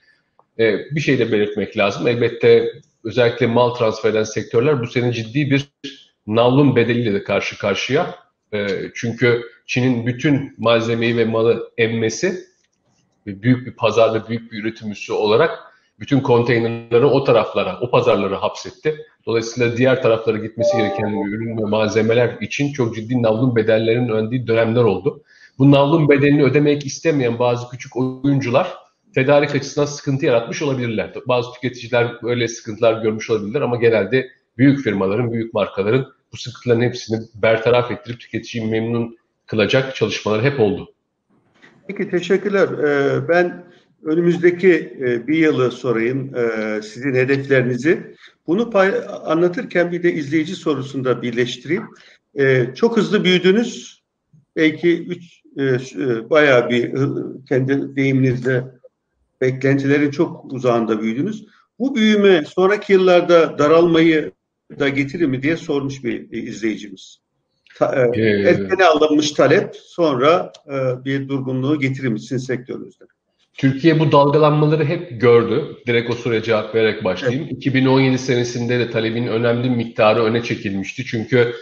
Ee, bir şey de belirtmek lazım. Elbette özellikle mal transfer eden sektörler bu sene ciddi bir navlun bedeliyle de karşı karşıya. Ee, çünkü Çin'in bütün malzemeyi ve malı emmesi büyük bir pazar ve büyük bir üretim üssü olarak bütün konteynerleri o taraflara, o pazarlara hapsetti. Dolayısıyla diğer taraflara gitmesi gereken ürün ve malzemeler için çok ciddi navlun bedellerinin ödendiği dönemler oldu. Bu navlun bedelini ödemek istemeyen bazı küçük oyuncular tedarik açısından sıkıntı yaratmış olabilirler. Bazı tüketiciler böyle sıkıntılar görmüş olabilirler ama genelde büyük firmaların, büyük markaların bu sıkıntıların hepsini bertaraf ettirip tüketiciyi memnun kılacak çalışmalar hep oldu. Peki, teşekkürler. Ee, ben önümüzdeki e, bir yılı sorayım, e, sizin hedeflerinizi. Bunu pay anlatırken bir de izleyici sorusunu da birleştireyim. E, çok hızlı büyüdünüz. Belki üç, e, e, bayağı bir kendi deyiminizle beklentilerin çok uzağında büyüdünüz. Bu büyüme sonraki yıllarda daralmayı da getirir mi diye sormuş bir izleyicimiz. Ta, e, ee, erkene alınmış talep sonra e, bir durgunluğu getirir mi sizin sektörünüzde? Türkiye bu dalgalanmaları hep gördü. Direkt o soruya cevap vererek başlayayım. Evet. iki bin on yedi senesinde de talebin önemli miktarı öne çekilmişti. Çünkü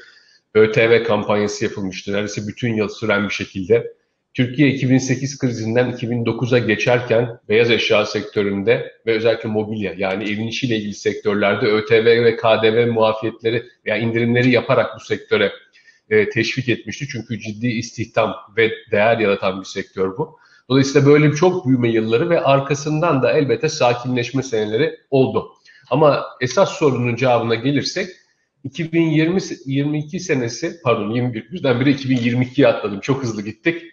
ÖTV kampanyası yapılmıştı. Neredeyse bütün yıl süren bir şekilde. Türkiye iki bin sekiz krizinden iki bin dokuza geçerken beyaz eşya sektöründe ve özellikle mobilya yani evin işiyle ilgili sektörlerde ÖTV ve K D V muafiyetleri veya indirimleri yaparak bu sektöre e, teşvik etmişti. Çünkü ciddi istihdam ve değer yaratan bir sektör bu. Dolayısıyla böyle bir çok büyüme yılları ve arkasından da elbette sakinleşme seneleri oldu. Ama esas sorunun cevabına gelirsek iki bin yirmi yirmi iki senesi pardon yirmi bir birdenbire iki bin yirmi ikiye atladım. Çok hızlı gittik.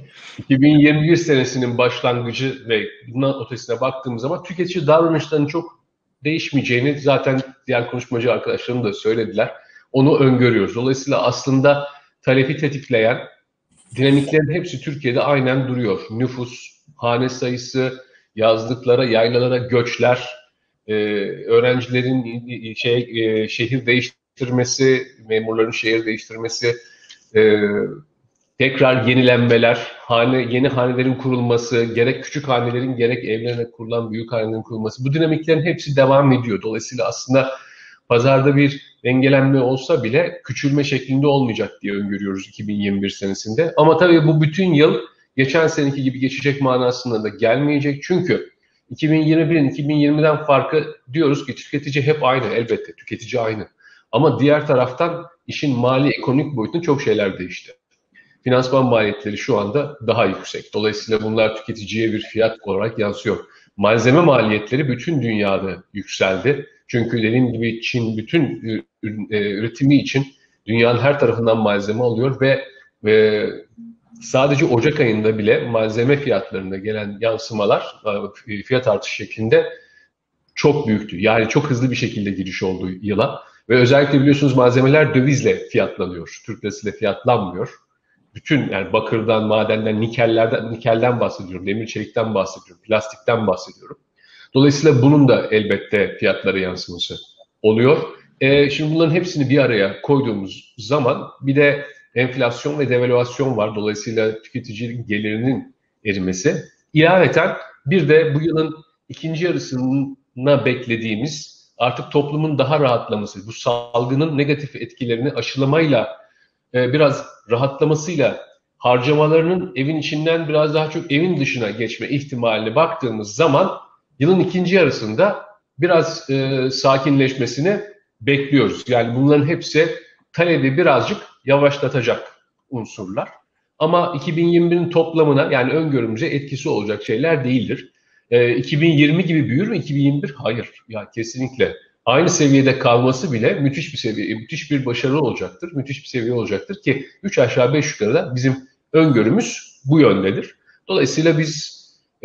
iki bin yirmi bir senesinin başlangıcı ve bundan ötesine baktığımız zaman tüketici davranışlarının çok değişmeyeceğini zaten diğer konuşmacı arkadaşlarım da söylediler. Onu öngörüyoruz. Dolayısıyla aslında talebi tetikleyen dinamiklerin hepsi Türkiye'de aynen duruyor. Nüfus, hane sayısı, yazlıklara, yaylalara göçler, e, öğrencilerin şey e, şehir değiştirmesi, memurların şehir değiştirmesi, e, tekrar yenilenmeler, hane, yeni hanelerin kurulması, gerek küçük hanelerin gerek evlerine kurulan büyük hanelerin kurulması, bu dinamiklerin hepsi devam ediyor. Dolayısıyla aslında pazarda bir dengelenme olsa bile küçülme şeklinde olmayacak diye öngörüyoruz iki bin yirmi bir senesinde. Ama tabii bu bütün yıl geçen seneki gibi geçecek manasında da gelmeyecek. Çünkü iki bin yirmi birin iki bin yirmiden farkı diyoruz ki tüketici hep aynı, elbette tüketici aynı. Ama diğer taraftan işin mali ekonomik boyutunda çok şeyler değişti. Finansman maliyetleri şu anda daha yüksek. Dolayısıyla bunlar tüketiciye bir fiyat olarak yansıyor. Malzeme maliyetleri bütün dünyada yükseldi. Çünkü dediğim gibi Çin bütün üretimi için dünyanın her tarafından malzeme alıyor ve, ve sadece Ocak ayında bile malzeme fiyatlarında gelen yansımalar fiyat artışı şeklinde çok büyüktü. Yani çok hızlı bir şekilde giriş oldu yıla ve özellikle biliyorsunuz malzemeler dövizle fiyatlanıyor. Türk lirasıyla fiyatlanmıyor. Bütün yani bakırdan, madenden, nikellerden, nikelden bahsediyorum, demir çelikten bahsediyorum, plastikten bahsediyorum. Dolayısıyla bunun da elbette fiyatlara yansıması oluyor. E, şimdi bunların hepsini bir araya koyduğumuz zaman bir de enflasyon ve devalüasyon var. Dolayısıyla tüketicinin gelirinin erimesi. İlaveten bir de bu yılın ikinci yarısına beklediğimiz artık toplumun daha rahatlaması, bu salgının negatif etkilerini aşılamayla e, biraz rahatlamasıyla harcamalarının evin içinden biraz daha çok evin dışına geçme ihtimaline baktığımız zaman yılın ikinci yarısında biraz e, sakinleşmesini bekliyoruz. Yani bunların hepsi talebi birazcık yavaşlatacak unsurlar. Ama iki bin yirmi birin toplamına yani öngörümüze etkisi olacak şeyler değildir. E, iki bin yirmi gibi büyür mü? iki bin yirmi bir hayır. Ya kesinlikle. Aynı seviyede kalması bile müthiş bir seviye, müthiş bir başarı olacaktır. Müthiş bir seviye olacaktır ki üç aşağı beş yukarı da bizim öngörümüz bu yöndedir. Dolayısıyla biz e,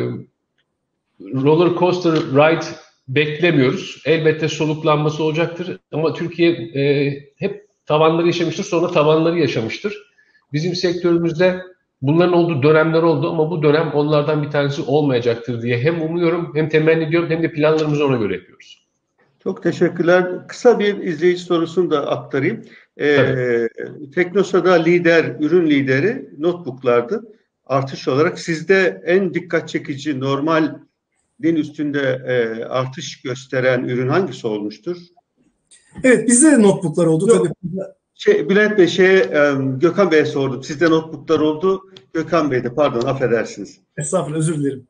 roller coaster ride beklemiyoruz. Elbette soluklanması olacaktır. Ama Türkiye e, hep tavanları yaşamıştır, sonra tavanları yaşamıştır. Bizim sektörümüzde bunların olduğu dönemler oldu ama bu dönem onlardan bir tanesi olmayacaktır diye hem umuyorum, hem temenni ediyorum, hem de planlarımızı ona göre yapıyoruz. Çok teşekkürler. Kısa bir izleyici sorusunu da aktarayım. Ee, Teknosa'da lider, ürün lideri notebooklardı. Artış olarak sizde en dikkat çekici, normalin üstünde e, artış gösteren ürün hangisi olmuştur? Evet, bizde de notebooklar oldu. Yok. Tabii. Şey, Bülent Bey, şey, Gökhan Bey'e sordum. Sizde notebooklar oldu. Gökhan Bey'de, pardon, affedersiniz. Estağfurullah, özür dilerim.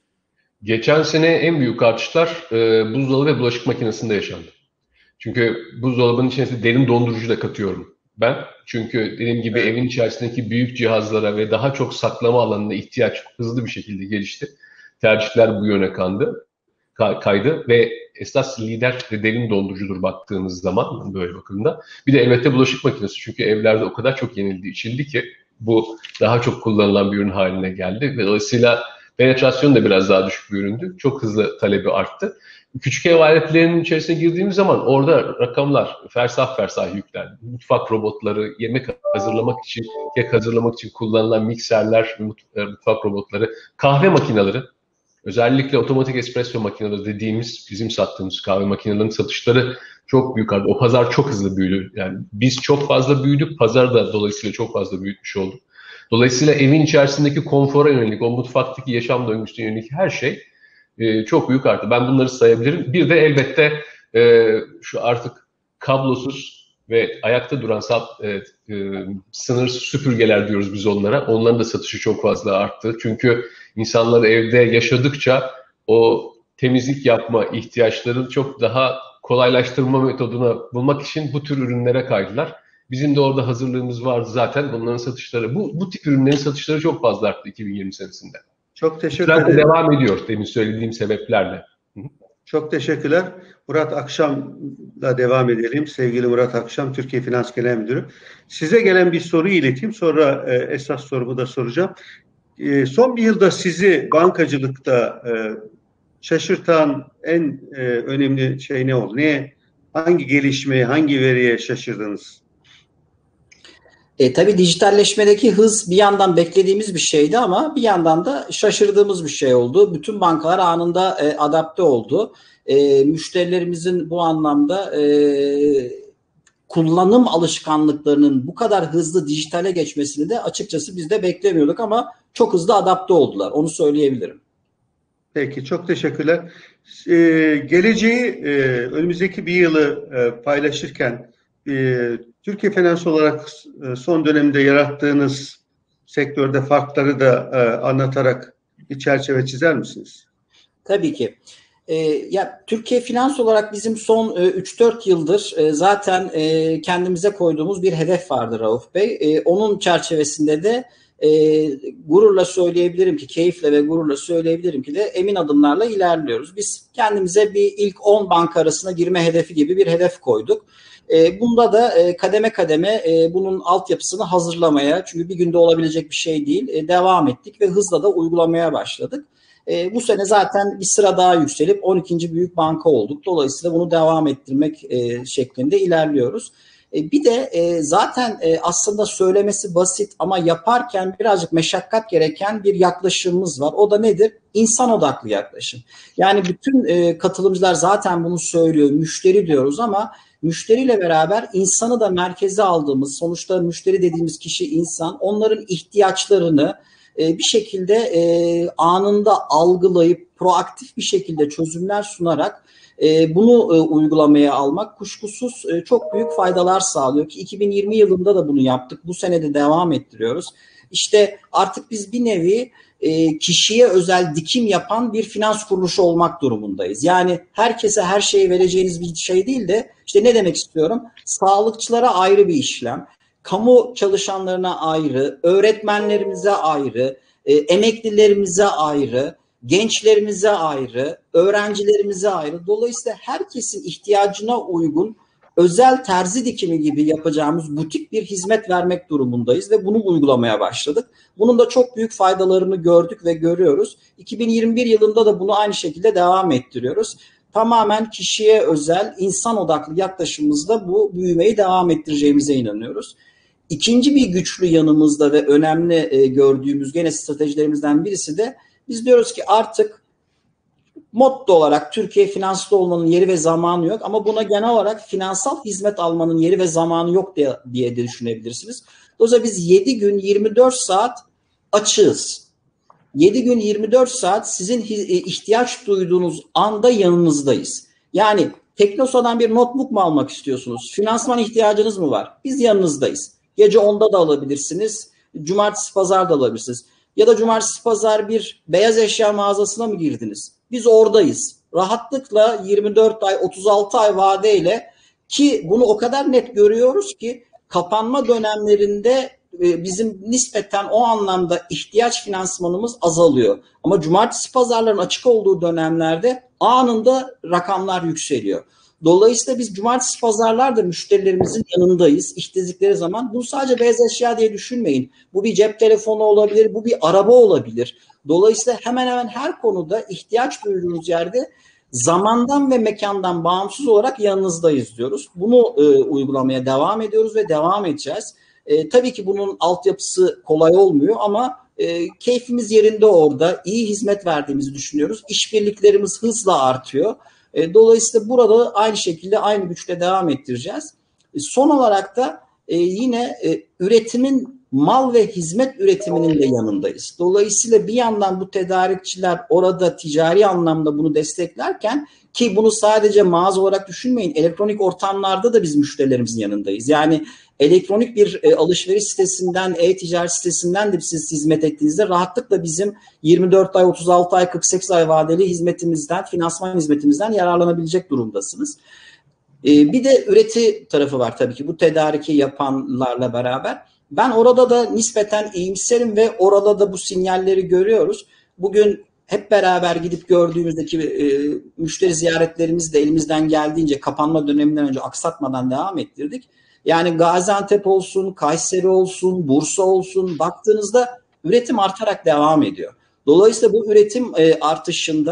Geçen sene en büyük artışlar e, buzdolabı ve bulaşık makinesinde yaşandı. Çünkü buzdolabının içerisinde derin dondurucu da katıyorum ben. Çünkü dediğim gibi evin içerisindeki büyük cihazlara ve daha çok saklama alanına ihtiyaç hızlı bir şekilde gelişti. Tercihler bu yöne kandı, kaydı ve esas lider de derin dondurucudur baktığınız zaman böyle bakımda. Bir de elbette bulaşık makinesi, çünkü evlerde o kadar çok yenildi, içildi ki bu daha çok kullanılan bir ürün haline geldi ve dolayısıyla penetrasyon da biraz daha düşük bir üründü. Çok hızlı talebi arttı. Küçük ev aletlerinin içerisine girdiğimiz zaman orada rakamlar fersah fersah yüklendi. Mutfak robotları, yemek hazırlamak için, kek hazırlamak için kullanılan mikserler, mutfak robotları, kahve makineleri, özellikle otomatik espresso makineleri dediğimiz bizim sattığımız kahve makinelerinin satışları çok büyük arttı. O pazar çok hızlı büyüdü. Yani biz çok fazla büyüdük, pazar da dolayısıyla çok fazla büyütmüş olduk. Dolayısıyla evin içerisindeki konfora yönelik, o mutfaktaki yaşam döngüsüne yönelik her şey e, çok büyük arttı. Ben bunları sayabilirim. Bir de elbette e, şu artık kablosuz ve ayakta duran e, e, sınırsız süpürgeler diyoruz biz onlara. Onların da satışı çok fazla arttı. Çünkü insanlar evde yaşadıkça o temizlik yapma ihtiyaçlarını çok daha kolaylaştırma metodunu bulmak için bu tür ürünlere kaydılar. Bizim de orada hazırlığımız vardı zaten. Bunların satışları, bu, bu tip ürünlerin satışları çok fazla arttı iki bin yirmi senesinde. Çok teşekkür Zaten ederim. devam ediyor demin söylediğim sebeplerle. Çok teşekkürler. Murat Akşam'la devam edelim. Sevgili Murat Akşam, Türkiye Finans Genel Müdürü. Size gelen bir soruyu ileteyim. Sonra e, esas sorumu da soracağım. E, son bir yılda sizi bankacılıkta e, şaşırtan en e, önemli şey ne oldu? Neye, hangi gelişmeye, hangi veriye şaşırdınız? E, tabii dijitalleşmedeki hız bir yandan beklediğimiz bir şeydi ama bir yandan da şaşırdığımız bir şey oldu. Bütün bankalar anında e, adapte oldu. E, müşterilerimizin bu anlamda e, kullanım alışkanlıklarının bu kadar hızlı dijitale geçmesini de açıkçası biz de beklemiyorduk ama çok hızlı adapte oldular. Onu söyleyebilirim. Peki, çok teşekkürler. Ee, geleceği, e, önümüzdeki bir yılı e, paylaşırken e, Türkiye Finans olarak e, son dönemde yarattığınız sektörde farkları da e, anlatarak bir çerçeve çizer misiniz? Tabii ki. E, ya Türkiye Finans olarak bizim son e, üç dört yıldır e, zaten e, kendimize koyduğumuz bir hedef vardı Rauf Bey. E, onun çerçevesinde de e, gururla söyleyebilirim ki, keyifle ve gururla söyleyebilirim ki de emin adımlarla ilerliyoruz. Biz kendimize bir ilk on banka arasına girme hedefi gibi bir hedef koyduk. E, bunda da e, kademe kademe e, bunun altyapısını hazırlamaya, çünkü bir günde olabilecek bir şey değil, e, devam ettik ve hızla da uygulamaya başladık. E, bu sene zaten bir sıra daha yükselip on ikinci büyük banka olduk. Dolayısıyla bunu devam ettirmek e, şeklinde ilerliyoruz. E, bir de e, zaten e, aslında söylemesi basit ama yaparken birazcık meşakkat gereken bir yaklaşımımız var. O da nedir? İnsan odaklı yaklaşım. Yani bütün e, katılımcılar zaten bunu söylüyor. Müşteri diyoruz ama müşteriyle beraber insanı da merkeze aldığımız, sonuçta müşteri dediğimiz kişi insan, onların ihtiyaçlarını bir şekilde e, anında algılayıp proaktif bir şekilde çözümler sunarak e, bunu e, uygulamaya almak kuşkusuz e, çok büyük faydalar sağlıyor ki iki bin yirmi yılında da bunu yaptık. Bu sene de devam ettiriyoruz. İşte artık biz bir nevi e, kişiye özel dikim yapan bir finans kuruluşu olmak durumundayız. Yani herkese her şeyi vereceğiniz bir şey değil de işte ne demek istiyorum? Sağlıkçılara ayrı bir işlem, kamu çalışanlarına ayrı, öğretmenlerimize ayrı, e, emeklilerimize ayrı, gençlerimize ayrı, öğrencilerimize ayrı. Dolayısıyla herkesin ihtiyacına uygun özel terzi dikimi gibi yapacağımız butik bir hizmet vermek durumundayız ve bunu uygulamaya başladık. Bunun da çok büyük faydalarını gördük ve görüyoruz. iki bin yirmi bir yılında da bunu aynı şekilde devam ettiriyoruz. Tamamen kişiye özel, insan odaklı yaklaşımımızda bu büyümeyi devam ettireceğimize inanıyoruz. İkinci bir güçlü yanımızda ve önemli e, gördüğümüz gene stratejilerimizden birisi de biz diyoruz ki artık motto olarak Türkiye finanslı olmanın yeri ve zamanı yok ama buna genel olarak finansal hizmet almanın yeri ve zamanı yok diye, diye de düşünebilirsiniz. Dolayısıyla biz yedi gün yirmi dört saat açığız. yedi gün yirmi dört saat sizin ihtiyaç duyduğunuz anda yanınızdayız. Yani Teknosa'dan bir notebook mu almak istiyorsunuz? Finansman ihtiyacınız mı var? Biz yanınızdayız. Gece onda da alabilirsiniz. Cumartesi pazar da alabilirsiniz. Ya da cumartesi pazar bir beyaz eşya mağazasına mı girdiniz? Biz oradayız. Rahatlıkla yirmi dört ay, otuz altı ay vadeyle, ki bunu o kadar net görüyoruz ki kapanma dönemlerinde bizim nispeten o anlamda ihtiyaç finansmanımız azalıyor. Ama cumartesi pazarların açık olduğu dönemlerde anında rakamlar yükseliyor. Dolayısıyla biz cumartesi pazarlarda müşterilerimizin yanındayız. İhtiyacları zaman bunu sadece beyaz eşya diye düşünmeyin. Bu bir cep telefonu olabilir, bu bir araba olabilir. Dolayısıyla hemen hemen her konuda ihtiyaç duyduğunuz yerde zamandan ve mekandan bağımsız olarak yanınızdayız diyoruz. Bunu e, uygulamaya devam ediyoruz ve devam edeceğiz. E, tabii ki bunun altyapısı kolay olmuyor ama e, keyfimiz yerinde orada. İyi hizmet verdiğimizi düşünüyoruz. İşbirliklerimiz hızla artıyor. E, dolayısıyla burada aynı şekilde aynı güçle devam ettireceğiz. E, son olarak da e, yine e, üretimin, mal ve hizmet üretiminin de yanındayız. Dolayısıyla bir yandan bu tedarikçiler orada ticari anlamda bunu desteklerken, ki bunu sadece mağaza olarak düşünmeyin, elektronik ortamlarda da biz müşterilerimizin yanındayız. Yani elektronik bir e, alışveriş sitesinden, e-ticaret sitesinden de siz hizmet ettiğinizde rahatlıkla bizim yirmi dört ay, otuz altı ay, kırk sekiz ay vadeli hizmetimizden, finansman hizmetimizden yararlanabilecek durumdasınız. E, bir de üreti tarafı var tabii ki bu tedariki yapanlarla beraber. Ben orada da nispeten iyimserim ve orada da bu sinyalleri görüyoruz. Bugün hep beraber gidip gördüğümüzdeki e, müşteri ziyaretlerimizi de elimizden geldiğince kapanma döneminden önce aksatmadan devam ettirdik. Yani Gaziantep olsun, Kayseri olsun, Bursa olsun, baktığınızda üretim artarak devam ediyor. Dolayısıyla bu üretim e, artışında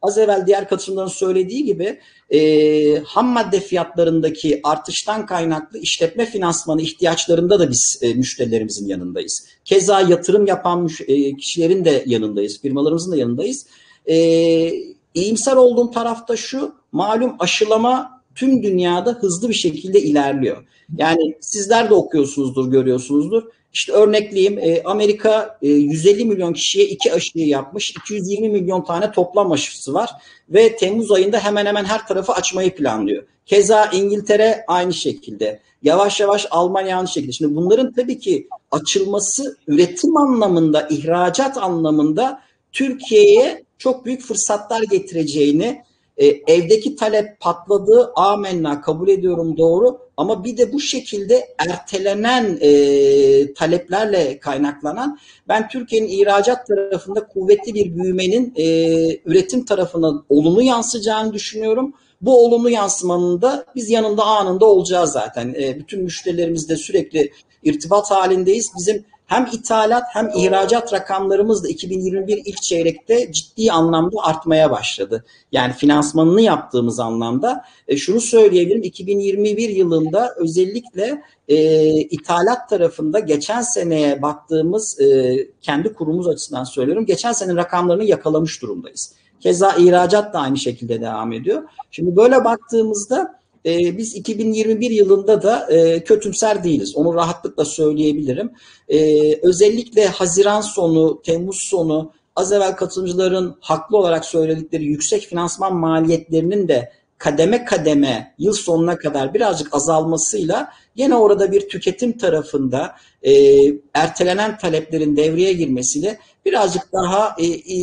az evvel diğer katılımcıların söylediği gibi e, ham madde fiyatlarındaki artıştan kaynaklı işletme finansmanı ihtiyaçlarında da biz e, müşterilerimizin yanındayız. Keza yatırım yapan e, kişilerin de yanındayız, firmalarımızın da yanındayız. E, iyimser olduğum tarafta şu, malum aşılama tüm dünyada hızlı bir şekilde ilerliyor. Yani sizler de okuyorsunuzdur, görüyorsunuzdur. İşte örnekleyeyim, e, Amerika e, yüz elli milyon kişiye iki aşıyı yapmış. iki yüz yirmi milyon tane toplam aşısı var. Ve Temmuz ayında hemen hemen her tarafı açmayı planlıyor. Keza İngiltere aynı şekilde. Yavaş yavaş Almanya aynı şekilde. Şimdi bunların tabii ki açılması üretim anlamında, ihracat anlamında Türkiye'ye çok büyük fırsatlar getireceğini, e, evdeki talep patladığı amenna kabul ediyorum, doğru, ama bir de bu şekilde ertelenen e, taleplerle kaynaklanan, ben Türkiye'nin ihracat tarafında kuvvetli bir büyümenin e, üretim tarafına olumlu yansıyacağını düşünüyorum. Bu olumlu yansımanın da biz yanında anında olacağız zaten. E, bütün müşterilerimizle sürekli irtibat halindeyiz. Bizim hem ithalat hem ihracat rakamlarımız da iki bin yirmi bir ilk çeyrekte ciddi anlamda artmaya başladı. Yani finansmanını yaptığımız anlamda. E, şunu söyleyebilirim, iki bin yirmi bir yılında özellikle e, ithalat tarafında geçen seneye baktığımız, e, kendi kurumumuz açısından söylüyorum, geçen sene rakamlarını yakalamış durumdayız. Keza ihracat da aynı şekilde devam ediyor. Şimdi böyle baktığımızda Ee, biz iki bin yirmi bir yılında da e, kötümser değiliz. Onu rahatlıkla söyleyebilirim. Ee, özellikle Haziran sonu, Temmuz sonu, az evvel katılımcıların haklı olarak söyledikleri yüksek finansman maliyetlerinin de kademe kademe yıl sonuna kadar birazcık azalmasıyla yine orada bir tüketim tarafında e, ertelenen taleplerin devreye girmesiyle birazcık daha e, e,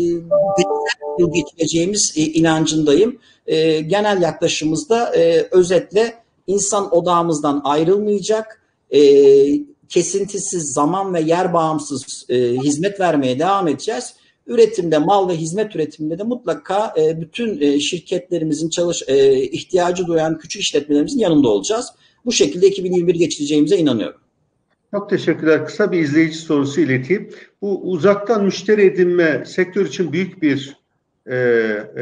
yıl geçireceğimiz e, inancındayım. E, genel yaklaşımımızda e, özetle insan odağımızdan ayrılmayacak, e, kesintisiz, zaman ve yer bağımsız e, hizmet vermeye devam edeceğiz. Üretimde, mal ve hizmet üretiminde de mutlaka e, bütün e, şirketlerimizin çalış e, ihtiyacı duyan küçük işletmelerimizin yanında olacağız. Bu şekilde iki bin yirmi bir geçireceğimize inanıyorum. Çok teşekkürler. Kısa bir izleyici sorusu ileteyim. Bu uzaktan müşteri edinme sektör için büyük bir e, e,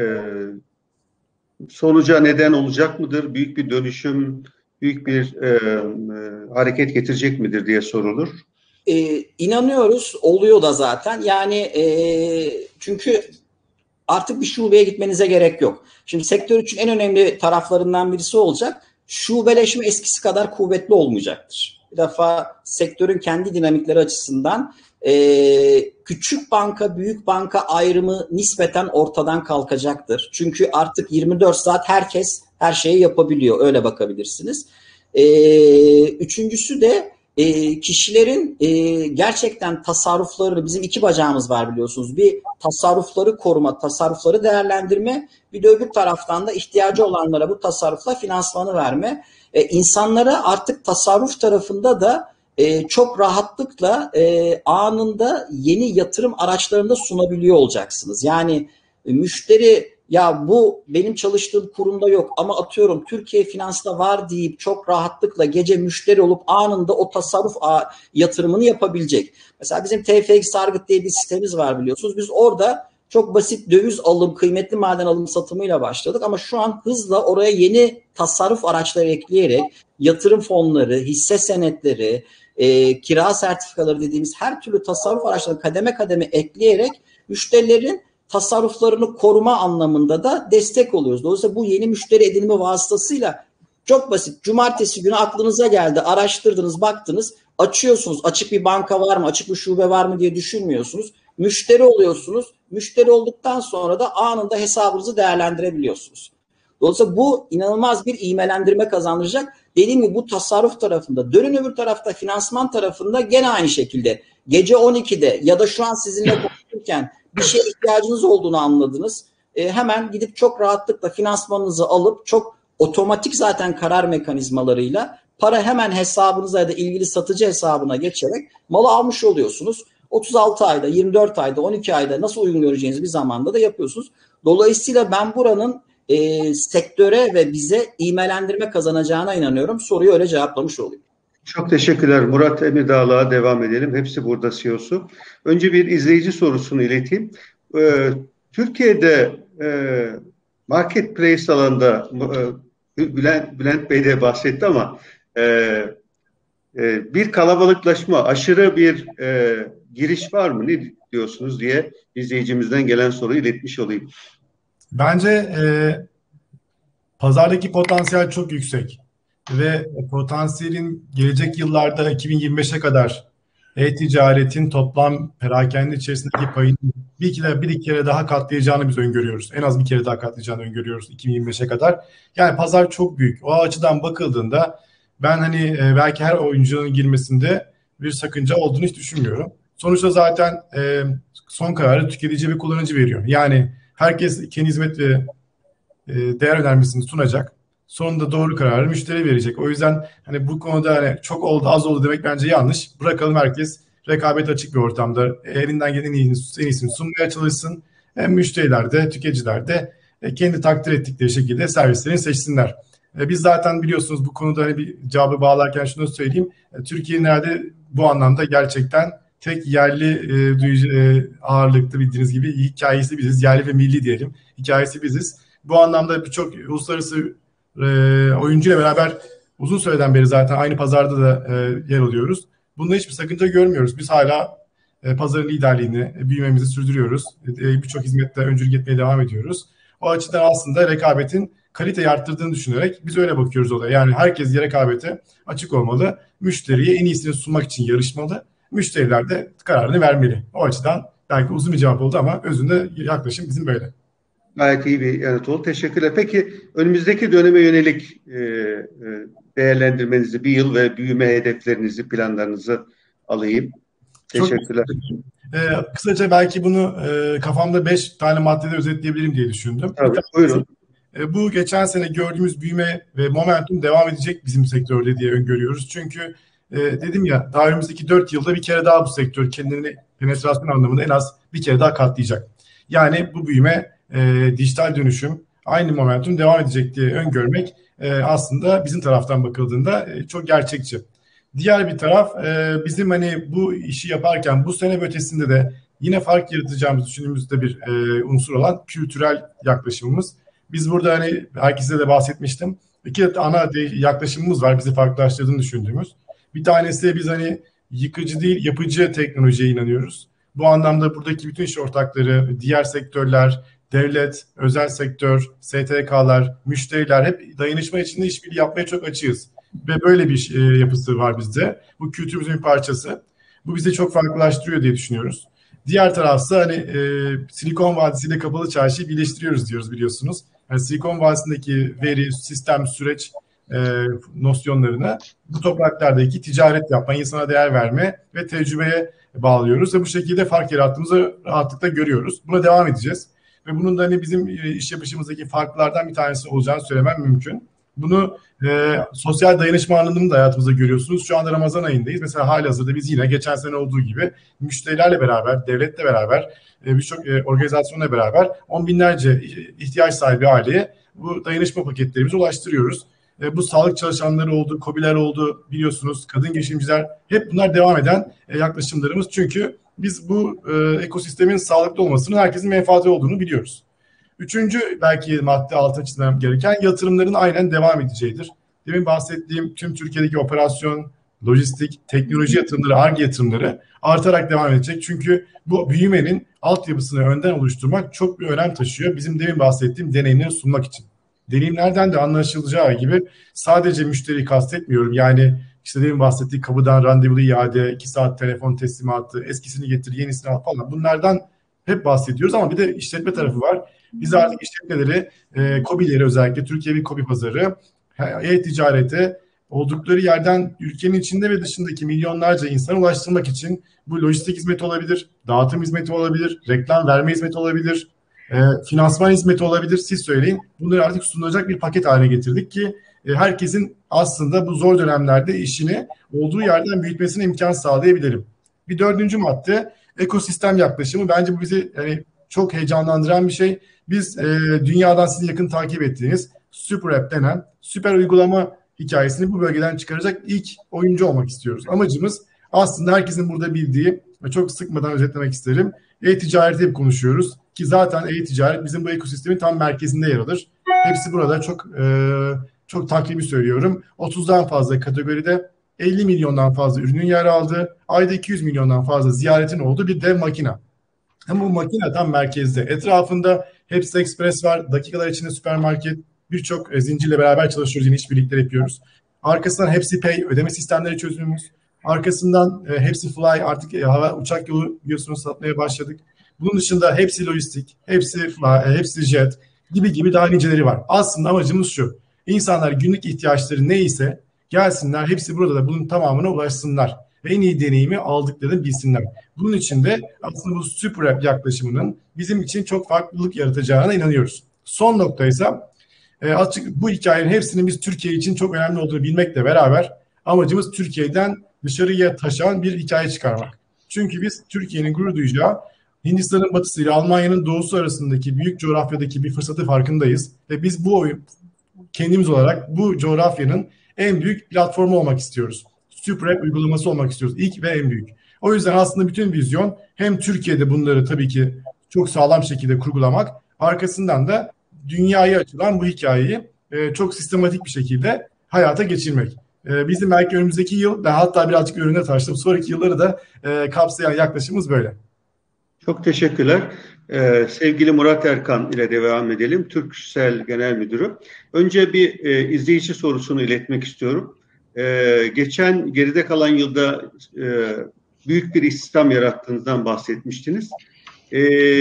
sonuca neden olacak mıdır? Büyük bir dönüşüm, büyük bir e, e, hareket getirecek midir diye sorulur. Ee, inanıyoruz, oluyor da zaten. Yani e, çünkü artık bir şubeye gitmenize gerek yok. Şimdi sektör için en önemli taraflarından birisi olacak. Şubeleşme eskisi kadar kuvvetli olmayacaktır. Bir defa sektörün kendi dinamikleri açısından e, küçük banka, büyük banka ayrımı nispeten ortadan kalkacaktır. Çünkü artık yirmi dört saat herkes her şeyi yapabiliyor. Öyle bakabilirsiniz. E, üçüncüsü de E, kişilerin e, gerçekten tasarrufları, bizim iki bacağımız var biliyorsunuz. Bir tasarrufları koruma, tasarrufları değerlendirme, bir de öbür taraftan da ihtiyacı olanlara bu tasarrufla finansmanı verme. E, insanlara artık tasarruf tarafında da e, çok rahatlıkla e, anında yeni yatırım araçlarını da sunabiliyor olacaksınız. Yani e, müşteri, ya bu benim çalıştığım kurumda yok ama atıyorum Türkiye Finans'ta var deyip çok rahatlıkla gece müşteri olup anında o tasarruf yatırımını yapabilecek. Mesela bizim T F X Target diye bir sistemimiz var biliyorsunuz. Biz orada çok basit döviz alım, kıymetli maden alım satımıyla başladık ama şu an hızla oraya yeni tasarruf araçları ekleyerek yatırım fonları, hisse senetleri, e, kira sertifikaları dediğimiz her türlü tasarruf araçlarını kademe kademe ekleyerek müşterilerin tasarruflarını koruma anlamında da destek oluyoruz. Dolayısıyla bu yeni müşteri edinimi vasıtasıyla çok basit. Cumartesi günü aklınıza geldi, araştırdınız, baktınız, açıyorsunuz. Açık bir banka var mı, açık bir şube var mı diye düşünmüyorsunuz. Müşteri oluyorsunuz. Müşteri olduktan sonra da anında hesabınızı değerlendirebiliyorsunuz. Dolayısıyla bu inanılmaz bir ivmelendirme kazandıracak. Dediğim gibi bu tasarruf tarafında, dönün öbür tarafta finansman tarafında gene aynı şekilde. Gece on ikide ya da şu an sizinle konuşurken bir şeye ihtiyacınız olduğunu anladınız. E, hemen gidip çok rahatlıkla finansmanınızı alıp çok otomatik zaten karar mekanizmalarıyla para hemen hesabınıza ya da ilgili satıcı hesabına geçerek malı almış oluyorsunuz. otuz altı ayda, yirmi dört ayda, on iki ayda nasıl uygun göreceğiniz bir zamanda da yapıyorsunuz. Dolayısıyla ben buranın e, sektöre ve bize ivmelendirme kazanacağına inanıyorum. Soruyu öyle cevaplamış olayım. Çok teşekkürler. Murat Emirdağlı'ya devam edelim. Hepsi burada C E O'su. Önce bir izleyici sorusunu ileteyim. Ee, Türkiye'de e, marketplace alanında e, Bülent, Bülent Bey de bahsetti ama e, e, bir kalabalıklaşma, aşırı bir e, giriş var mı? Ne diyorsunuz diye izleyicimizden gelen soruyu iletmiş olayım. Bence e, pazardaki potansiyel çok yüksek ve potansiyelin gelecek yıllarda iki bin yirmi beşe kadar e-ticaretin toplam perakende içerisindeki payını bir kere, bir iki kere daha katlayacağını biz öngörüyoruz. En az bir kere daha katlayacağını öngörüyoruz iki bin yirmi beşe kadar. Yani pazar çok büyük. O açıdan bakıldığında ben hani e, belki her oyuncunun girmesinde bir sakınca olduğunu hiç düşünmüyorum. Sonuçta zaten e, son kararı tüketici ve kullanıcı veriyor. Yani herkes kendi hizmet ve e, değer önermesini sunacak. Sonunda doğru kararı müşteri verecek. O yüzden hani bu konuda hani çok oldu az oldu demek bence yanlış. Bırakalım herkes rekabet açık bir ortamda elinden gelen en iyisini, en iyisini sunmaya çalışsın. Hem müşteriler de tüketiciler de e, kendi takdir ettikleri şekilde servislerini seçsinler. E, biz zaten biliyorsunuz bu konuda hani bir cevabı bağlarken şunu söyleyeyim. E, Türkiye nerede bu anlamda gerçekten tek yerli e, duyucu, e, ağırlıklı bildiğiniz gibi hikayesi biziz. Yerli ve milli diyelim. Hikayesi biziz. Bu anlamda birçok uluslararası e, oyuncuyla beraber uzun süreden beri zaten aynı pazarda da e, yer alıyoruz. Bunda hiçbir sakınca görmüyoruz. Biz hala e, pazarın liderliğini, e, büyümemizi sürdürüyoruz. E, birçok hizmette öncülük etmeye devam ediyoruz. O açıdan aslında rekabetin kaliteyi arttırdığını düşünerek biz öyle bakıyoruz olaya. Yani herkes rekabete açık olmalı. Müşteriye en iyisini sunmak için yarışmalı. Müşteriler de kararını vermeli. O açıdan belki uzun bir cevap oldu ama özünde yaklaşım bizim böyle. Gayet iyi bir yanıt oldu. Teşekkürler. Peki önümüzdeki döneme yönelik e, e, değerlendirmenizi, bir yıl ve büyüme hedeflerinizi, planlarınızı alayım. Teşekkürler. Ee, kısaca belki bunu e, kafamda beş tane maddede özetleyebilirim diye düşündüm. Tabii, buyurun. E, bu geçen sene gördüğümüz büyüme ve momentum devam edecek bizim sektörde diye öngörüyoruz. Çünkü e, dedim ya daha önümüzdeki dört yılda bir kere daha bu sektör kendini penetrasyon anlamında en az bir kere daha katlayacak. Yani bu büyüme E, dijital dönüşüm aynı momentum devam edecek diye öngörmek e, aslında bizim taraftan bakıldığında e, çok gerçekçi. Diğer bir taraf e, bizim hani bu işi yaparken bu sene ötesinde de yine fark yaratacağımız düşündüğümüzde bir e, unsur olan kültürel yaklaşımımız. Biz burada hani herkese de bahsetmiştim. İki ana yaklaşımımız var bizi farklılaştırdığını düşündüğümüz. Bir tanesi biz hani yıkıcı değil yapıcı teknolojiye inanıyoruz. Bu anlamda buradaki bütün iş ortakları, diğer sektörler, devlet, özel sektör, S T K'lar, müşteriler hep dayanışma içinde işbirliği yapmaya çok açığız. Ve böyle bir e, yapısı var bizde. Bu kültürümüzün bir parçası. Bu bizi çok farklılaştırıyor diye düşünüyoruz. Diğer tarafta hani e, Silikon Vadisi ile Kapalı Çarşı'yı birleştiriyoruz diyoruz biliyorsunuz. Yani Silikon Vadisi'ndeki veri, sistem, süreç e, nosyonlarını bu topraklardaki ticaret yapma, insana değer verme ve tecrübeye bağlıyoruz. Ve bu şekilde fark yarattığımızı rahatlıkla görüyoruz. Buna devam edeceğiz. Ve bunun da hani bizim iş yapışımızdaki farklardan bir tanesi olacağını söylemem mümkün. Bunu e, sosyal dayanışma anlamında da hayatımızda görüyorsunuz. Şu anda Ramazan ayındayız. Mesela halihazırda biz yine geçen sene olduğu gibi müşterilerle beraber, devletle beraber, e, birçok e, organizasyonla beraber on binlerce ihtiyaç sahibi aileye bu dayanışma paketlerimizi ulaştırıyoruz. E, bu sağlık çalışanları oldu, KOBİ'ler oldu biliyorsunuz, kadın girişimciler hep bunlar devam eden e, yaklaşımlarımız. Çünkü biz bu e, ekosistemin sağlıklı olmasının herkesin menfaati olduğunu biliyoruz. Üçüncü belki madde altına çizmem gereken yatırımların aynen devam edeceğidir. Demin bahsettiğim tüm Türkiye'deki operasyon, lojistik, teknoloji yatırımları, Ar-Ge yatırımları artarak devam edecek. Çünkü bu büyümenin altyapısını önden oluşturmak çok bir önem taşıyor. Bizim demin bahsettiğim deneyimleri sunmak için. Deneyimlerden de anlaşılacağı gibi sadece müşteriyi kastetmiyorum. Yani işte demin bahsettiğim kapıdan randevulu iade, iki saat telefon teslimatı, eskisini getir, yenisini al falan. Bunlardan hep bahsediyoruz ama bir de işletme tarafı var. Biz artık işletmeleri, e, KOBİ'leri özellikle Türkiye bir KOBİ pazarı, e-ticarete oldukları yerden ülkenin içinde ve dışındaki milyonlarca insana ulaştırmak için bu lojistik hizmeti olabilir, dağıtım hizmeti olabilir, reklam verme hizmeti olabilir, e, finansman hizmeti olabilir. Siz söyleyin. Bunları artık sunulacak bir paket haline getirdik ki e, herkesin aslında bu zor dönemlerde işini olduğu yerden büyütmesine imkan sağlayabilirim. Bir dördüncü madde ekosistem yaklaşımı. Bence bu bizi yani çok heyecanlandıran bir şey. Biz e, dünyadan sizin yakın takip ettiğiniz Super App denen süper uygulama hikayesini bu bölgeden çıkaracak ilk oyuncu olmak istiyoruz. Amacımız aslında herkesin burada bildiği ve çok sıkmadan özetlemek isterim. E-ticareti hep konuşuyoruz ki zaten e-ticaret bizim bu ekosistemin tam merkezinde yer alır. Hepsi burada çok e, çok takribi söylüyorum. otuzdan fazla kategoride elli milyondan fazla ürünün yer aldığı, ayda iki yüz milyondan fazla ziyaretin olduğu bir dev makina. Ama bu makine tam merkezde. Etrafında Hepsi Express var, dakikalar içinde süpermarket, birçok zincirle beraber çalışıyoruz, yine işbirlikleri yapıyoruz. Arkasından Hepsi Pay, ödeme sistemleri çözümümüz. Arkasından e, Hepsi Fly, artık e, hava uçak yolu biliyorsunuz satmaya başladık. Bunun dışında Hepsi Lojistik, Hepsi Fly, e, Hepsi Jet gibi gibi daha niceleri var. Aslında amacımız şu, insanlar günlük ihtiyaçları neyse gelsinler, hepsi burada da bunun tamamına ulaşsınlar ve en iyi deneyimi aldıklarını bilsinler. Bunun için de aslında bu Super App yaklaşımının bizim için çok farklılık yaratacağına inanıyoruz. Son nokta ise e, açık bu hikayenin hepsinin biz Türkiye için çok önemli olduğunu bilmekle beraber amacımız Türkiye'den dışarıya taşan bir hikaye çıkarmak. Çünkü biz Türkiye'nin gurur duyacağı Hindistan'ın batısı ile Almanya'nın doğusu arasındaki büyük coğrafyadaki bir fırsatı farkındayız. Ve biz bu oyun kendimiz olarak bu coğrafyanın en büyük platformu olmak istiyoruz. Super App uygulaması olmak istiyoruz. İlk ve en büyük. O yüzden aslında bütün vizyon hem Türkiye'de bunları tabii ki çok sağlam şekilde kurgulamak, arkasından da dünyaya açılan bu hikayeyi e, çok sistematik bir şekilde hayata geçirmek. E, bizim belki önümüzdeki yıl ve hatta birazcık ürüne taştım. Sonraki yılları da e, kapsayan yaklaşımımız böyle. Çok teşekkürler. Ee, sevgili Murat Erkan ile devam edelim. Turkcell Genel Müdürü. Önce bir e, izleyici sorusunu iletmek istiyorum. Ee, geçen geride kalan yılda e, büyük bir istihdam yarattığınızdan bahsetmiştiniz. Ee,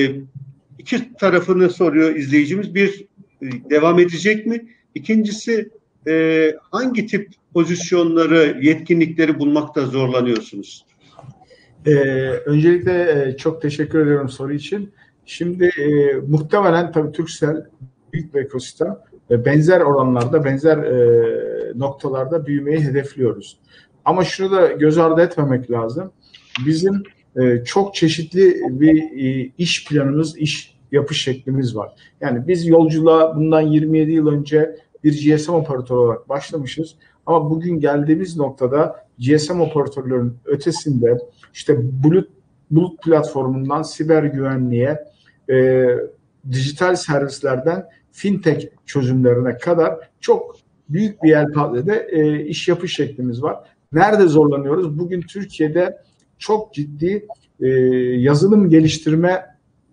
iki tarafını soruyor izleyicimiz. Bir, e, devam edecek mi? İkincisi, e, hangi tip pozisyonları, yetkinlikleri bulmakta zorlanıyorsunuz? Ee, öncelikle e, çok teşekkür ediyorum soru için. Şimdi e, muhtemelen tabii Turkcell büyük bir ekosistem. E, benzer oranlarda, benzer e, noktalarda büyümeyi hedefliyoruz. Ama şunu da göz ardı etmemek lazım. Bizim e, çok çeşitli bir e, iş planımız, iş yapış şeklimiz var. Yani biz yolculuğa bundan yirmi yedi yıl önce bir G S M operatörü olarak başlamışız. Ama bugün geldiğimiz noktada G S M operatörlerin ötesinde işte bulut, bulut platformundan siber güvenliğe, e, dijital servislerden fintech çözümlerine kadar çok büyük bir yelpazede e, iş yapış şeklimiz var. Nerede zorlanıyoruz? Bugün Türkiye'de çok ciddi e, yazılım geliştirme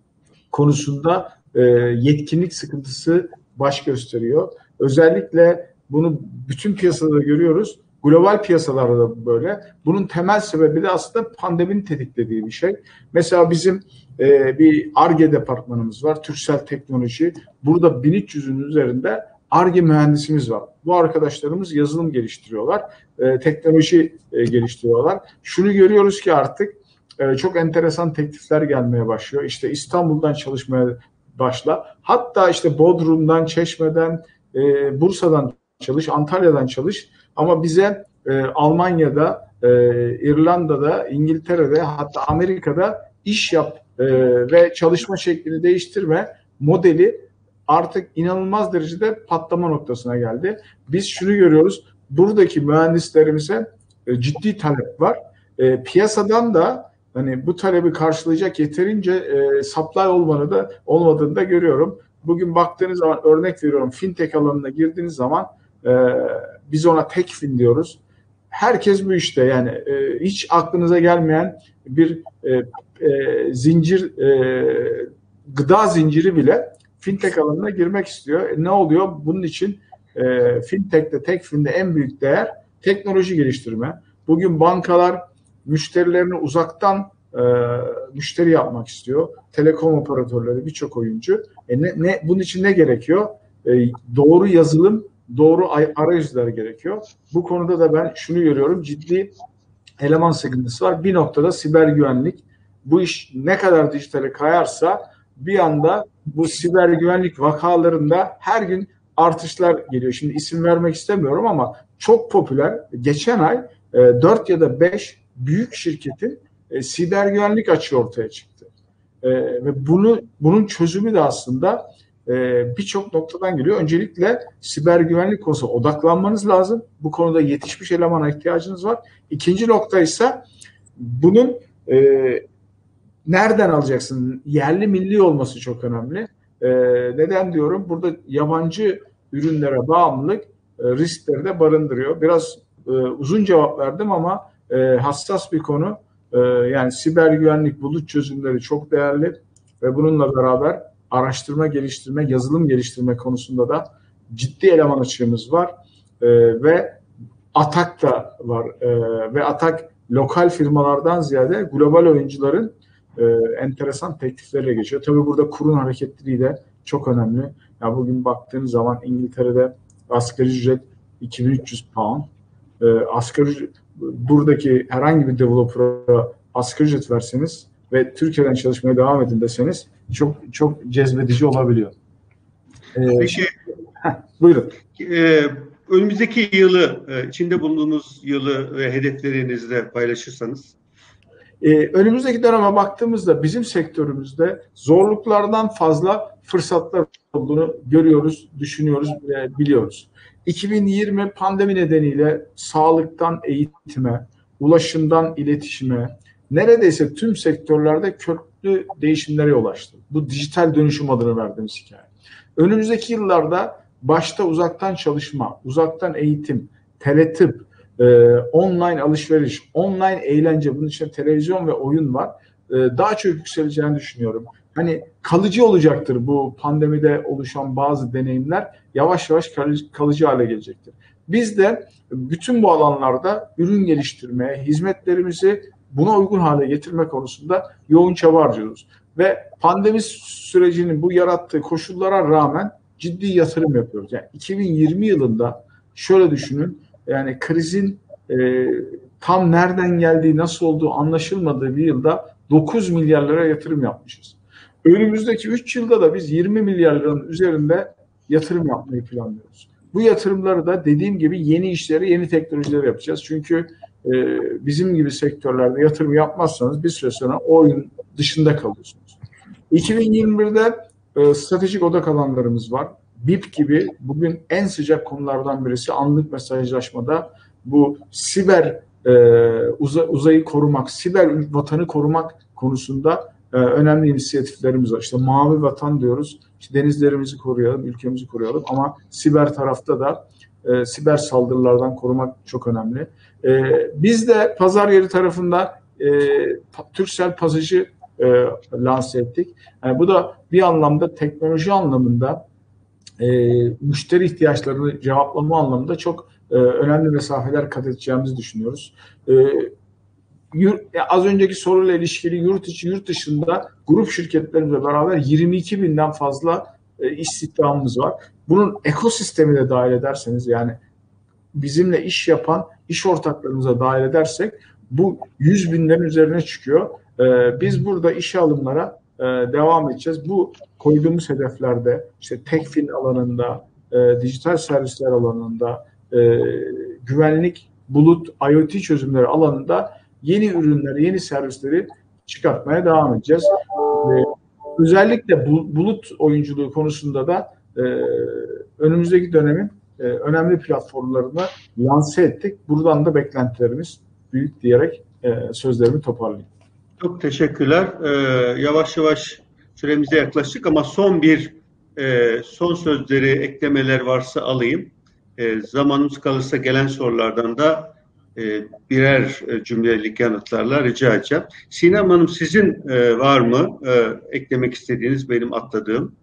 konusunda e, yetkinlik sıkıntısı baş gösteriyor. Özellikle bunu bütün piyasada görüyoruz. Global piyasalarda da böyle. Bunun temel sebebi de aslında pandeminin tetiklediği bir şey. Mesela bizim e, bir Ar-Ge departmanımız var. Turkcell Teknoloji. Burada bin üç yüzün üzerinde Ar-Ge mühendisimiz var. Bu arkadaşlarımız yazılım geliştiriyorlar. E, teknoloji e, geliştiriyorlar. Şunu görüyoruz ki artık e, çok enteresan teklifler gelmeye başlıyor. İşte İstanbul'dan çalışmaya başla. Hatta işte Bodrum'dan, Çeşme'den, e, Bursa'dan çalış, Antalya'dan çalış. Ama bize e, Almanya'da, e, İrlanda'da, İngiltere'de, hatta Amerika'da iş yap e, ve çalışma şeklini değiştirme modeli artık inanılmaz derecede patlama noktasına geldi. Biz şunu görüyoruz, buradaki mühendislerimize e, ciddi talep var. E, piyasadan da hani bu talebi karşılayacak yeterince e, supply olmanı da olmadığını da görüyorum. Bugün baktığınız zaman, örnek veriyorum, fintech alanına girdiğiniz zaman Ee, biz ona tekfin diyoruz. Herkes bu işte, yani e, hiç aklınıza gelmeyen bir e, e, zincir, e, gıda zinciri bile fintech alanına girmek istiyor. E, ne oluyor? Bunun için e, fintech'te, tekfinde en büyük değer teknoloji geliştirme. Bugün bankalar müşterilerini uzaktan e, müşteri yapmak istiyor. Telekom operatörleri, birçok oyuncu. E, ne, ne, bunun için ne gerekiyor? E, doğru yazılım, doğru arayüzler gerekiyor. Bu konuda da ben şunu görüyorum, ciddi eleman sıkıntısı var. Bir noktada siber güvenlik. Bu iş ne kadar dijitale kayarsa bir anda bu siber güvenlik vakalarında her gün artışlar geliyor. Şimdi isim vermek istemiyorum ama çok popüler. Geçen ay e, dört ya da beş büyük şirketin e, siber güvenlik açığı ortaya çıktı. E, ve bunu bunun çözümü de aslında Ee, birçok noktadan geliyor. Öncelikle siber güvenlik konusuna odaklanmanız lazım. Bu konuda yetişmiş elemana ihtiyacınız var. İkinci nokta ise bunun e, nereden alacaksın? Yerli milli olması çok önemli. E, neden diyorum? Burada yabancı ürünlere bağımlılık e, riskleri de barındırıyor. Biraz e, uzun cevap verdim ama e, hassas bir konu. E, yani siber güvenlik, bulut çözümleri çok değerli ve bununla beraber araştırma, geliştirme, yazılım geliştirme konusunda da ciddi eleman açığımız var e, ve atak da var e, ve atak lokal firmalardan ziyade global oyuncuların e, enteresan tekliflerle geçiyor. Tabii burada kurun hareketliliği de çok önemli. Ya bugün baktığınız zaman İngiltere'de asgari ücret iki bin üç yüz pound. E, asgari buradaki herhangi bir developer'a asgari ücret verseniz ve Türkiye'den çalışmaya devam edin deseniz çok çok cezbedici olabiliyor. E, Peki, heh, buyurun. E, önümüzdeki yılı, içinde bulunduğunuz yılı ve hedeflerinizle paylaşırsanız. Ee, önümüzdeki döneme baktığımızda bizim sektörümüzde zorluklardan fazla fırsatlar olduğunu görüyoruz, düşünüyoruz ve biliyoruz. iki bin yirmi pandemi nedeniyle sağlıktan eğitime, ulaşımdan iletişime, neredeyse tüm sektörlerde köklü değişimlere yol açtı. Bu dijital dönüşüm adını verdiğimiz hikaye. Önümüzdeki yıllarda başta uzaktan çalışma, uzaktan eğitim, teletıp, e, online alışveriş, online eğlence, bunun içinde televizyon ve oyun var. E, daha çok yükseleceğini düşünüyorum. Hani kalıcı olacaktır bu pandemide oluşan bazı deneyimler, yavaş yavaş kalıcı, kalıcı hale gelecektir. Biz de bütün bu alanlarda ürün geliştirmeye, hizmetlerimizi buna uygun hale getirme konusunda yoğun çaba harcıyoruz. Ve pandemi sürecinin bu yarattığı koşullara rağmen ciddi yatırım yapıyoruz. Yani iki bin yirmi yılında şöyle düşünün, yani krizin e, tam nereden geldiği, nasıl olduğu anlaşılmadığı bir yılda dokuz milyar lira yatırım yapmışız. Önümüzdeki üç yılda da biz yirmi milyar liranın üzerinde yatırım yapmayı planlıyoruz. Bu yatırımları da dediğim gibi yeni işleri, yeni teknolojileri yapacağız. Çünkü e, bizim gibi sektörlerde yatırım yapmazsanız bir süre sonra o oyun dışında kalıyorsunuz. iki bin yirmi birde e, stratejik odak alanlarımız var. B I P gibi bugün en sıcak konulardan birisi anlık mesajlaşmada bu siber e, uza, uzayı korumak, siber vatanı korumak konusunda e, önemli inisiyatiflerimiz var. İşte mavi vatan diyoruz. İşte denizlerimizi koruyalım, ülkemizi koruyalım ama siber tarafta da e, siber saldırılardan korumak çok önemli. E, biz de pazar yeri tarafında e, Turkcell Pasaj'ı e, lanse ettik. Yani bu da bir anlamda teknoloji anlamında e, müşteri ihtiyaçlarını cevaplama anlamında çok e, önemli mesafeler kat edeceğimizi düşünüyoruz. E, yur, az önceki soruyla ilişkili yurt içi yurt dışında grup şirketlerimizle beraber yirmi iki binden fazla e, istihdamımız var. Bunun ekosistemi de dahil ederseniz, yani bizimle iş yapan iş ortaklarımıza dahil edersek bu yüz binlerin üzerine çıkıyor. E, biz burada işe alımlara e, devam edeceğiz. Bu koyduğumuz hedeflerde işte Tekfin alanında, e, dijital servisler alanında, e, güvenlik, bulut, IoT çözümleri alanında yeni ürünleri, yeni servisleri çıkartmaya devam edeceğiz. E, özellikle bu, bulut oyunculuğu konusunda da e, önümüzdeki dönemin e, önemli platformlarını lanse ettik. Buradan da beklentilerimiz büyük diyerek e, sözlerimi toparlayayım. Çok teşekkürler. Ee, yavaş yavaş süremize yaklaştık ama son bir e, son sözleri, eklemeler varsa alayım. E, zamanımız kalırsa gelen sorulardan da e, birer e, cümlelik yanıtlarla rica edeceğim. Sinem Hanım, sizin e, var mı e, eklemek istediğiniz, benim atladığım?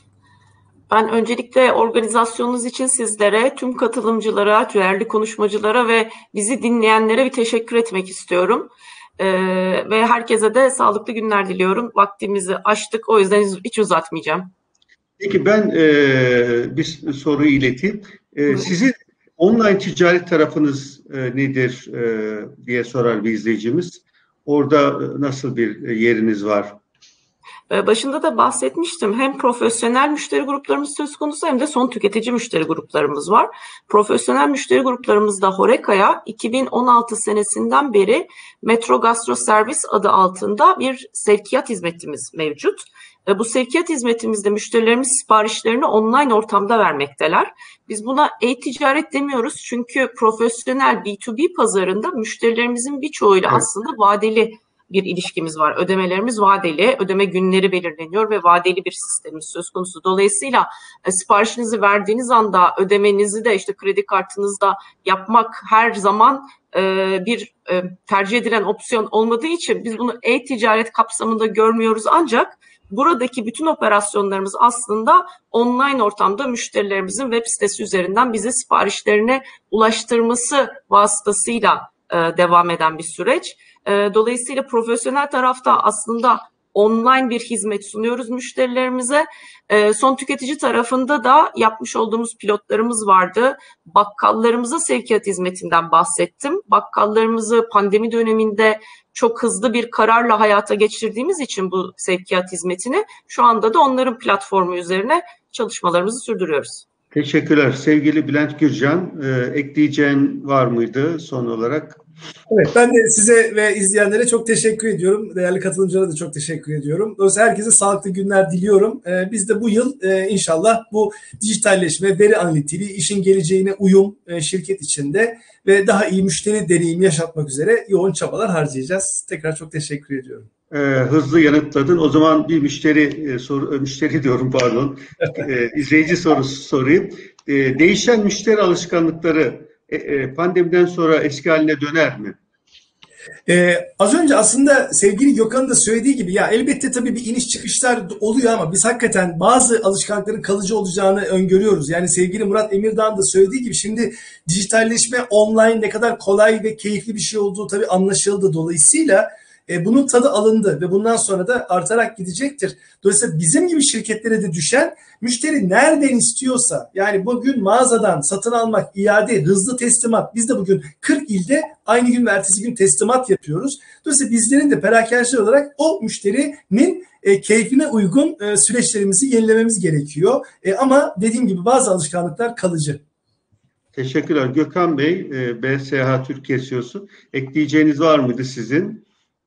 Ben öncelikle organizasyonunuz için sizlere, tüm katılımcılara, değerli konuşmacılara ve bizi dinleyenlere bir teşekkür etmek istiyorum. Ee, ve herkese de sağlıklı günler diliyorum. Vaktimizi aştık, o yüzden hiç uzatmayacağım. Peki ben e, bir soruyu ileteyim. E, sizin online ticaret tarafınız e, nedir e, diye sorar bir izleyicimiz. Orada nasıl bir yeriniz var? Başında da bahsetmiştim. Hem profesyonel müşteri gruplarımız söz konusu hem de son tüketici müşteri gruplarımız var. Profesyonel müşteri gruplarımızda Horeca'ya iki bin on altı senesinden beri Metro Gastro Servis adı altında bir sevkiyat hizmetimiz mevcut. Bu sevkiyat hizmetimizde müşterilerimiz siparişlerini online ortamda vermekteler. Biz buna e-ticaret demiyoruz çünkü profesyonel B iki B pazarında müşterilerimizin birçoğuyla evet. aslında vadeli bir ilişkimiz var. Ödemelerimiz vadeli, ödeme günleri belirleniyor ve vadeli bir sistemimiz söz konusu. Dolayısıyla e, siparişinizi verdiğiniz anda ödemenizi de işte kredi kartınızda yapmak her zaman e, bir e, tercih edilen opsiyon olmadığı için biz bunu e-ticaret kapsamında görmüyoruz, ancak buradaki bütün operasyonlarımız aslında online ortamda müşterilerimizin web sitesi üzerinden bize siparişlerine ulaştırması vasıtasıyla e, devam eden bir süreç. E, dolayısıyla profesyonel tarafta aslında online bir hizmet sunuyoruz müşterilerimize. E, son tüketici tarafında da yapmış olduğumuz pilotlarımız vardı. Bakkallarımıza sevkiyat hizmetinden bahsettim. Bakkallarımızı pandemi döneminde çok hızlı bir kararla hayata geçirdiğimiz için bu sevkiyat hizmetini şu anda da onların platformu üzerine çalışmalarımızı sürdürüyoruz. Teşekkürler. Sevgili Bülent Gürcan, e, ekleyeceğin var mıydı son olarak? Evet, ben de size ve izleyenlere çok teşekkür ediyorum. Değerli katılımcılara da çok teşekkür ediyorum. Dolayısıyla herkese sağlıklı günler diliyorum. Ee, biz de bu yıl e, inşallah bu dijitalleşme, veri analitiği, işin geleceğine uyum e, şirket içinde ve daha iyi müşteri deneyimi yaşatmak üzere yoğun çabalar harcayacağız. Tekrar çok teşekkür ediyorum. Ee, hızlı yanıtladın. O zaman bir müşteri e, soru, müşteri diyorum pardon, e, izleyici sorusu sorayım. E, değişen müşteri alışkanlıkları e, e, pandemiden sonra eski haline döner mi? Ee, az önce aslında sevgili Gökhan'ın da söylediği gibi ya elbette tabii bir iniş çıkışlar oluyor ama biz hakikaten bazı alışkanlıkların kalıcı olacağını öngörüyoruz. Yani sevgili Murat Emirdağ'ın da söylediği gibi şimdi dijitalleşme online ne kadar kolay ve keyifli bir şey olduğu tabii anlaşıldı. Dolayısıyla E, bunun tadı alındı ve bundan sonra da artarak gidecektir. Dolayısıyla bizim gibi şirketlere de düşen müşteri nereden istiyorsa, yani bugün mağazadan satın almak, iade, hızlı teslimat. Biz de bugün kırk ilde aynı gün ve ertesi gün teslimat yapıyoruz. Dolayısıyla bizlerin de perakende olarak o müşterinin e, keyfine uygun e, süreçlerimizi yenilememiz gerekiyor. E, ama dediğim gibi bazı alışkanlıklar kalıcı. Teşekkürler. Gökhan Bey, e, B S H Türkiye C E O'su. Ekleyeceğiniz var mıydı sizin?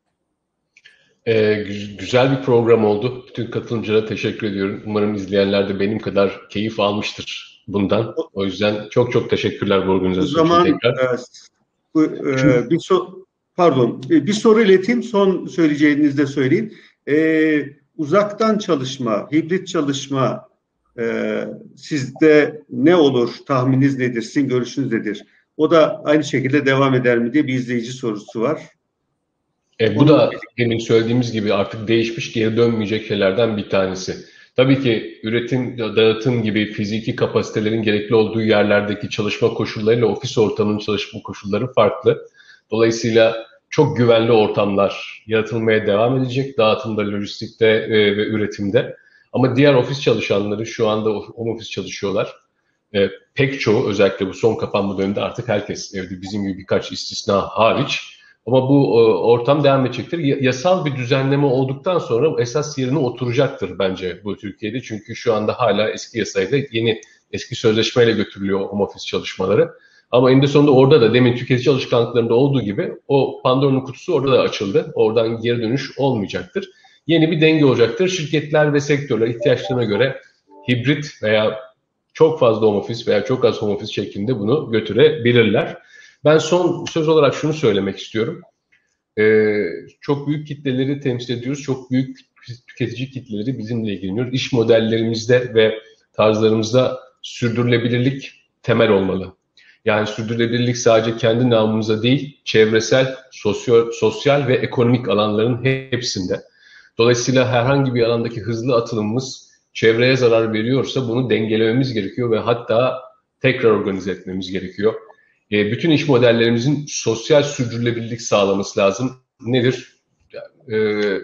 Ee, güzel bir program oldu. Bütün katılımcılara teşekkür ediyorum. Umarım izleyenler de benim kadar keyif almıştır bundan. O yüzden çok çok teşekkürler bu organizasyon için tekrar. E, bu, e, bir so pardon, bir soru ileteyim. Son söyleyeceğinizi de söyleyin. E, uzaktan çalışma, hibrit çalışma e, sizde ne olur? Tahmininiz nedir? Sizin görüşünüz nedir? O da aynı şekilde devam eder mi diye bir izleyici sorusu var. E, bu da demin söylediğimiz gibi artık değişmiş, geri dönmeyecek şeylerden bir tanesi. Tabii ki üretim, dağıtım gibi fiziki kapasitelerin gerekli olduğu yerlerdeki çalışma koşullarıyla ofis ortamının çalışma koşulları farklı. Dolayısıyla çok güvenli ortamlar yaratılmaya devam edecek dağıtımda, lojistikte e, ve üretimde. Ama diğer ofis çalışanları şu anda home office çalışıyorlar. E, pek çoğu, özellikle bu son kapanma döneminde artık herkes evde, bizim gibi birkaç istisna hariç. Ama bu e, ortam devam edecektir. Yasal bir düzenleme olduktan sonra esas yerine oturacaktır bence bu Türkiye'de. Çünkü şu anda hala eski yasayla yeni eski sözleşmeyle götürülüyor home office çalışmaları. Ama eninde sonunda orada da demin tüketici alışkanlıklarında olduğu gibi o Pandora'nın kutusu orada da açıldı. Oradan geri dönüş olmayacaktır. Yeni bir denge olacaktır. Şirketler ve sektörler ihtiyaçlarına göre hibrit veya çok fazla home office veya çok az home office şeklinde bunu götürebilirler. Ben son söz olarak şunu söylemek istiyorum. Ee, çok büyük kitleleri temsil ediyoruz. Çok büyük tüketici kitleleri bizimle ilgileniyor. İş modellerimizde ve tarzlarımızda sürdürülebilirlik temel olmalı. Yani sürdürülebilirlik sadece kendi namımıza değil, çevresel, sosyal, sosyal ve ekonomik alanların hepsinde. Dolayısıyla herhangi bir alandaki hızlı atılımımız çevreye zarar veriyorsa bunu dengelememiz gerekiyor ve hatta tekrar organize etmemiz gerekiyor. E, bütün iş modellerimizin sosyal sürdürülebilirlik sağlaması lazım. Nedir? E,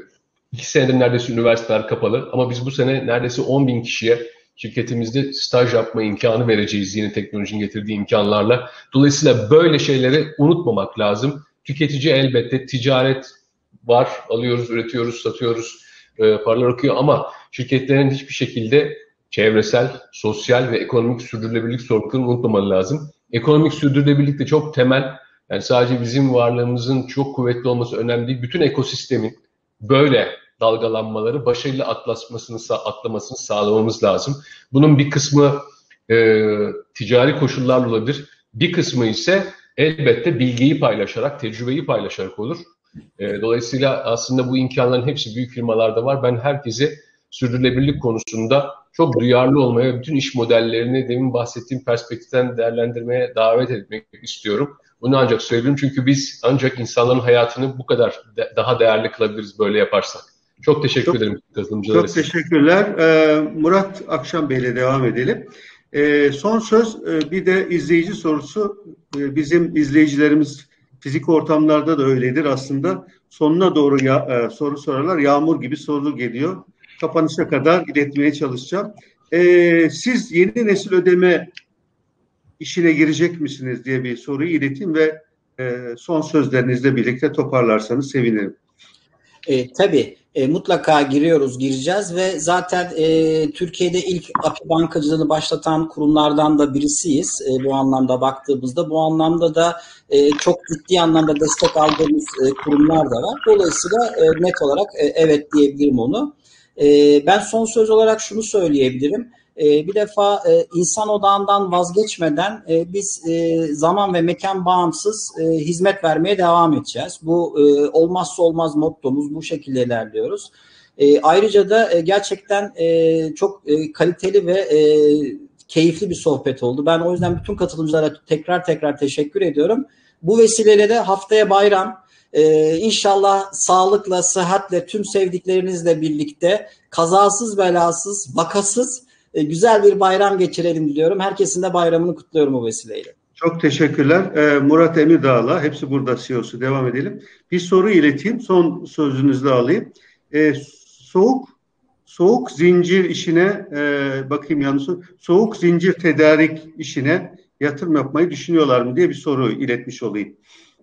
iki senedir neredeyse üniversiteler kapalı ama biz bu sene neredeyse on bin kişiye şirketimizde staj yapma imkanı vereceğiz yeni teknolojinin getirdiği imkanlarla. Dolayısıyla böyle şeyleri unutmamak lazım. Tüketici elbette ticaret var, alıyoruz, üretiyoruz, satıyoruz, e, paralar akıyor ama şirketlerin hiçbir şekilde çevresel, sosyal ve ekonomik sürdürülebilirlik sorumluluklarını unutmamalı lazım. Ekonomik sürdürülebilirlik de çok temel. Yani sadece bizim varlığımızın çok kuvvetli olması önemli değil. Bütün ekosistemin böyle dalgalanmaları başarıyla atlatmasını, atlamasını sağlamamız lazım. Bunun bir kısmı e, ticari koşullarla olabilir. Bir kısmı ise elbette bilgiyi paylaşarak, tecrübeyi paylaşarak olur. E, dolayısıyla aslında bu imkanların hepsi büyük firmalarda var. Ben herkese sürdürülebilirlik konusunda çok duyarlı olmaya, bütün iş modellerini demin bahsettiğim perspektiften değerlendirmeye davet etmek istiyorum. Bunu ancak söyleyebilirim çünkü biz ancak insanların hayatını bu kadar de, daha değerli kılabiliriz böyle yaparsak. Çok teşekkür çok, ederim katılımcılara. Çok teşekkürler. Ee, Murat Akşam Bey'le devam edelim. Ee, son söz e, bir de izleyici sorusu. Ee, bizim izleyicilerimiz fizik ortamlarda da öyledir aslında. Sonuna doğru ya, e, soru sorarlar. Yağmur gibi soru geliyor. Kapanışa kadar iletmeye çalışacağım. Ee, siz yeni nesil ödeme işine girecek misiniz diye bir soruyu ileteyim ve e, son sözlerinizle birlikte toparlarsanız sevinirim. E, tabii e, mutlaka giriyoruz, gireceğiz ve zaten e, Türkiye'de ilk A P I bankacılığını başlatan kurumlardan da birisiyiz. E, bu anlamda baktığımızda bu anlamda da e, çok ciddi anlamda destek aldığımız e, kurumlar da var. Dolayısıyla e, net olarak e, evet diyebilirim onu. E, ben son söz olarak şunu söyleyebilirim. Bir defa insan odağından vazgeçmeden biz zaman ve mekan bağımsız hizmet vermeye devam edeceğiz. Bu olmazsa olmaz mottomuz, bu şekilde ilerliyoruz. Ayrıca da gerçekten çok kaliteli ve keyifli bir sohbet oldu. Ben o yüzden bütün katılımcılara tekrar tekrar teşekkür ediyorum. Bu vesileyle de haftaya bayram. Ee, inşallah sağlıkla, sıhhatle, tüm sevdiklerinizle birlikte kazasız, belasız, vakasız e, güzel bir bayram geçirelim diliyorum. Herkesin de bayramını kutluyorum bu vesileyle. Çok teşekkürler. Ee, Murat Emirdağ'la, hepsi burada C E O'su, devam edelim. Bir soru ileteyim, son sözünüzü de alayım. Ee, soğuk soğuk zincir işine e, bakayım yanlış, soğuk zincir tedarik işine yatırım yapmayı düşünüyorlar mı diye bir soru iletmiş olayım.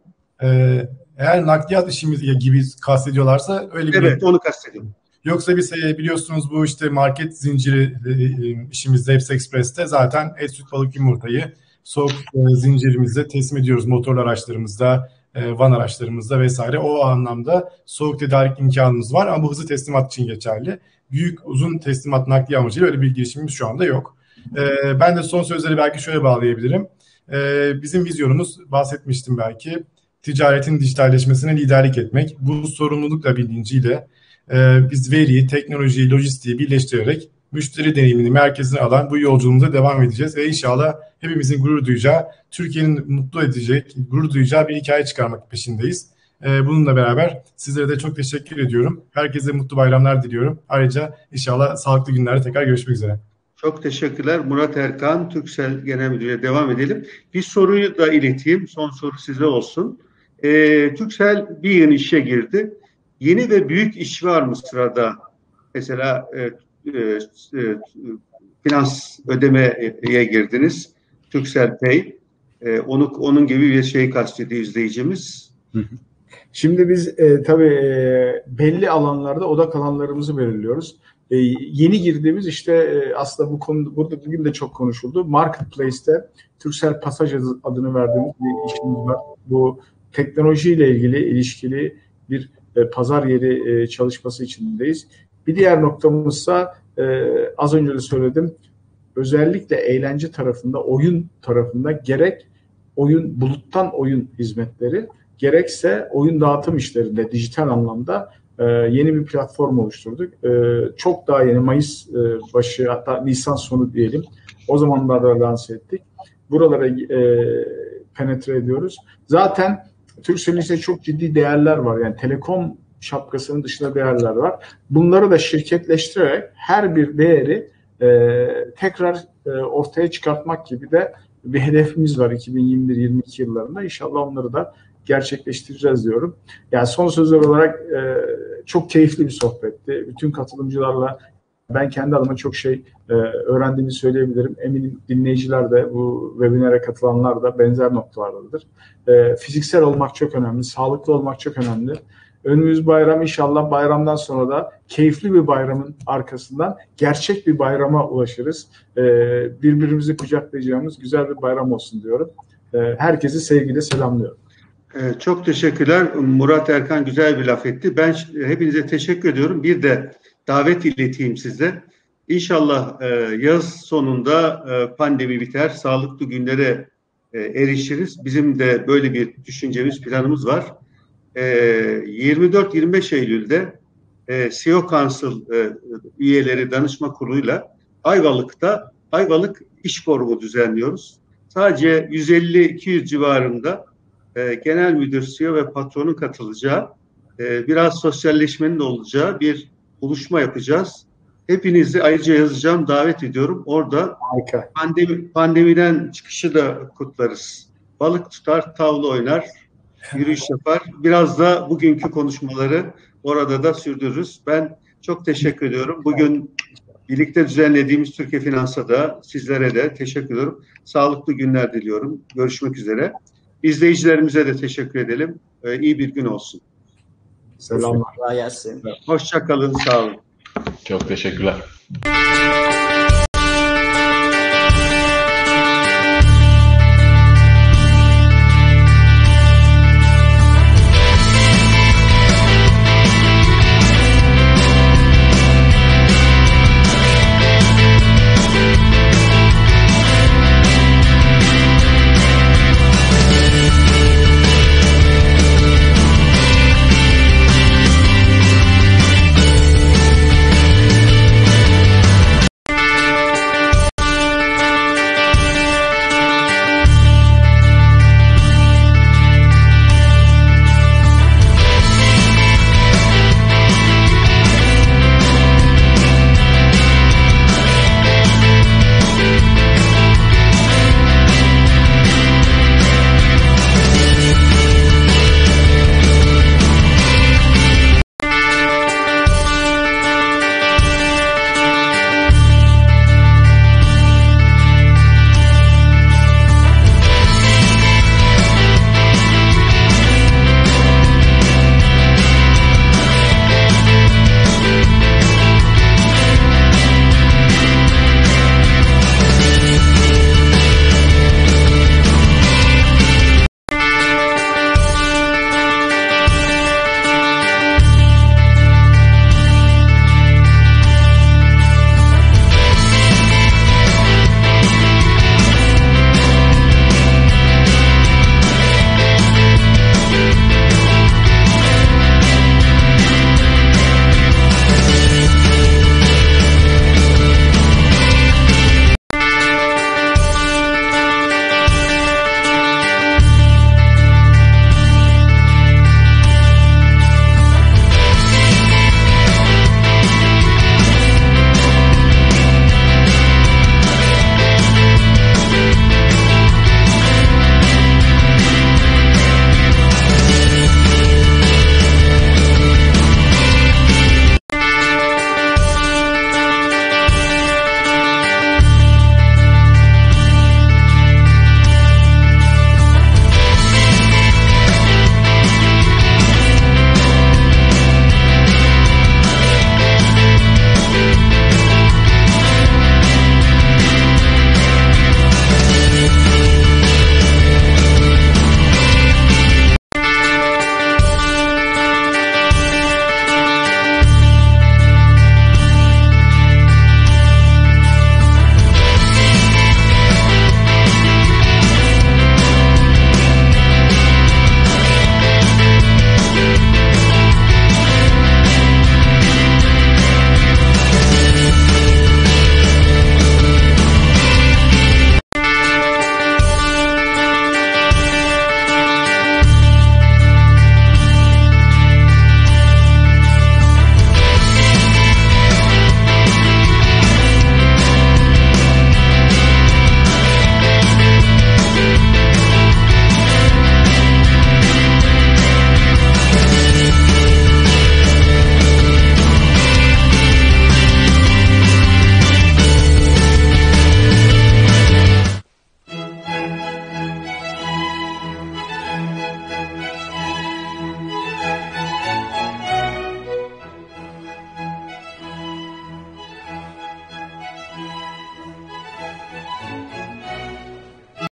Ee, eğer nakliyat işimiz gibi kastediyorlarsa öyle bir... Evet, onu kastediyorum. Yoksa biz biliyorsunuz bu işte market zinciri işimizde Hepsi Express'te zaten et, süt, balık, yumurtayı soğuk zincirimizde teslim ediyoruz motorlu araçlarımızda, van araçlarımızda vesaire. O anlamda soğuk tedarik imkanımız var ama bu hızlı teslimat için geçerli. Büyük uzun teslimat nakliye amacıyla öyle bir girişimimiz şu anda yok. Ben de son sözleri belki şöyle bağlayabilirim. Bizim vizyonumuz, bahsetmiştim belki, ticaretin dijitalleşmesine liderlik etmek. Bu sorumlulukla bilinciyle e, biz veriyi, teknolojiyi, lojistiği birleştirerek müşteri deneyimini merkezine alan bu yolculuğumuza devam edeceğiz ve inşallah hepimizin gurur duyacağı, Türkiye'nin mutlu edecek, gurur duyacağı bir hikaye çıkarmak peşindeyiz. E, bununla beraber sizlere de çok teşekkür ediyorum. Herkese mutlu bayramlar diliyorum. Ayrıca inşallah sağlıklı günlerde tekrar görüşmek üzere. Çok teşekkürler. Murat Erkan, Turkcell Genel Müdürü'ne devam edelim. Bir soruyu da ileteyim. Son soru size olsun. E, Turkcell bir yeni işe girdi. Yeni ve büyük iş var mı sırada? Mesela e, e, e, finans ödemeye girdiniz. Turkcell Pay. E, onu, onun gibi bir şey kastediyor izleyicimiz. Şimdi biz e, tabii e, belli alanlarda odak alanlarımızı belirliyoruz. E, yeni girdiğimiz işte e, aslında bu konu burada bugün de çok konuşuldu. Marketplace'te Turkcell Pasaj adını verdiğimiz bir işimiz var. Bu teknolojiyle ilgili ilişkili bir e, pazar yeri e, çalışması içindeyiz. Bir diğer noktamızsa e, az önce de söyledim. Özellikle eğlence tarafında, oyun tarafında gerek oyun buluttan oyun hizmetleri, gerekse oyun dağıtım işlerinde dijital anlamda e, yeni bir platform oluşturduk. E, çok daha yeni Mayıs e, başı, hatta Nisan sonu diyelim. O zamanlarda lanse ettik. Buralara e, penetre ediyoruz. Zaten Turkcell'in içinde çok ciddi değerler var. Yani telekom şapkasının dışında değerler var. Bunları da şirketleştirerek her bir değeri e, tekrar e, ortaya çıkartmak gibi de bir hedefimiz var iki bin yirmi bir yirmi iki yıllarında. İnşallah onları da gerçekleştireceğiz diyorum. Yani son sözler olarak e, çok keyifli bir sohbetti. Bütün katılımcılarla ben kendi adıma çok şey e, öğrendiğimi söyleyebilirim. Eminim dinleyiciler de, bu webinara katılanlar da benzer noktalardadır. E, fiziksel olmak çok önemli, sağlıklı olmak çok önemli. Önümüz bayram, inşallah bayramdan sonra da keyifli bir bayramın arkasından gerçek bir bayrama ulaşırız. E, birbirimizi kucaklayacağımız güzel bir bayram olsun diyorum. E, herkesi sevgiyle selamlıyorum. Ee, çok teşekkürler. Murat Erkan güzel bir laf etti. Ben hepinize teşekkür ediyorum. Bir de davet ileteyim size. İnşallah e, yaz sonunda e, pandemi biter, sağlıklı günlere e, erişiriz. Bizim de böyle bir düşüncemiz, planımız var. e, yirmi dört yirmi beş Eylül'de e, C E O Council e, üyeleri danışma kuruluyla Ayvalık'ta Ayvalık İş Forumu düzenliyoruz. Sadece yüz elli iki yüz civarında e, genel müdür, C E O ve patronun katılacağı, e, biraz sosyalleşmenin de olacağı bir buluşma yapacağız. Hepinizi ayrıca yazacağım, davet ediyorum. Orada Harika. pandemi, pandemiden çıkışı da kutlarız. Balık tutar, tavla oynar, yürüyüş yapar. Biraz da bugünkü konuşmaları orada da sürdürürüz. Ben çok teşekkür ediyorum. Bugün birlikte düzenlediğimiz Türkiye Finans'a da sizlere de teşekkür ediyorum. Sağlıklı günler diliyorum. Görüşmek üzere. İzleyicilerimize de teşekkür edelim. Ee, iyi bir gün olsun. Selamlar. Kolay gelsin. Hoşça kalın, sağ olun. Çok teşekkürler.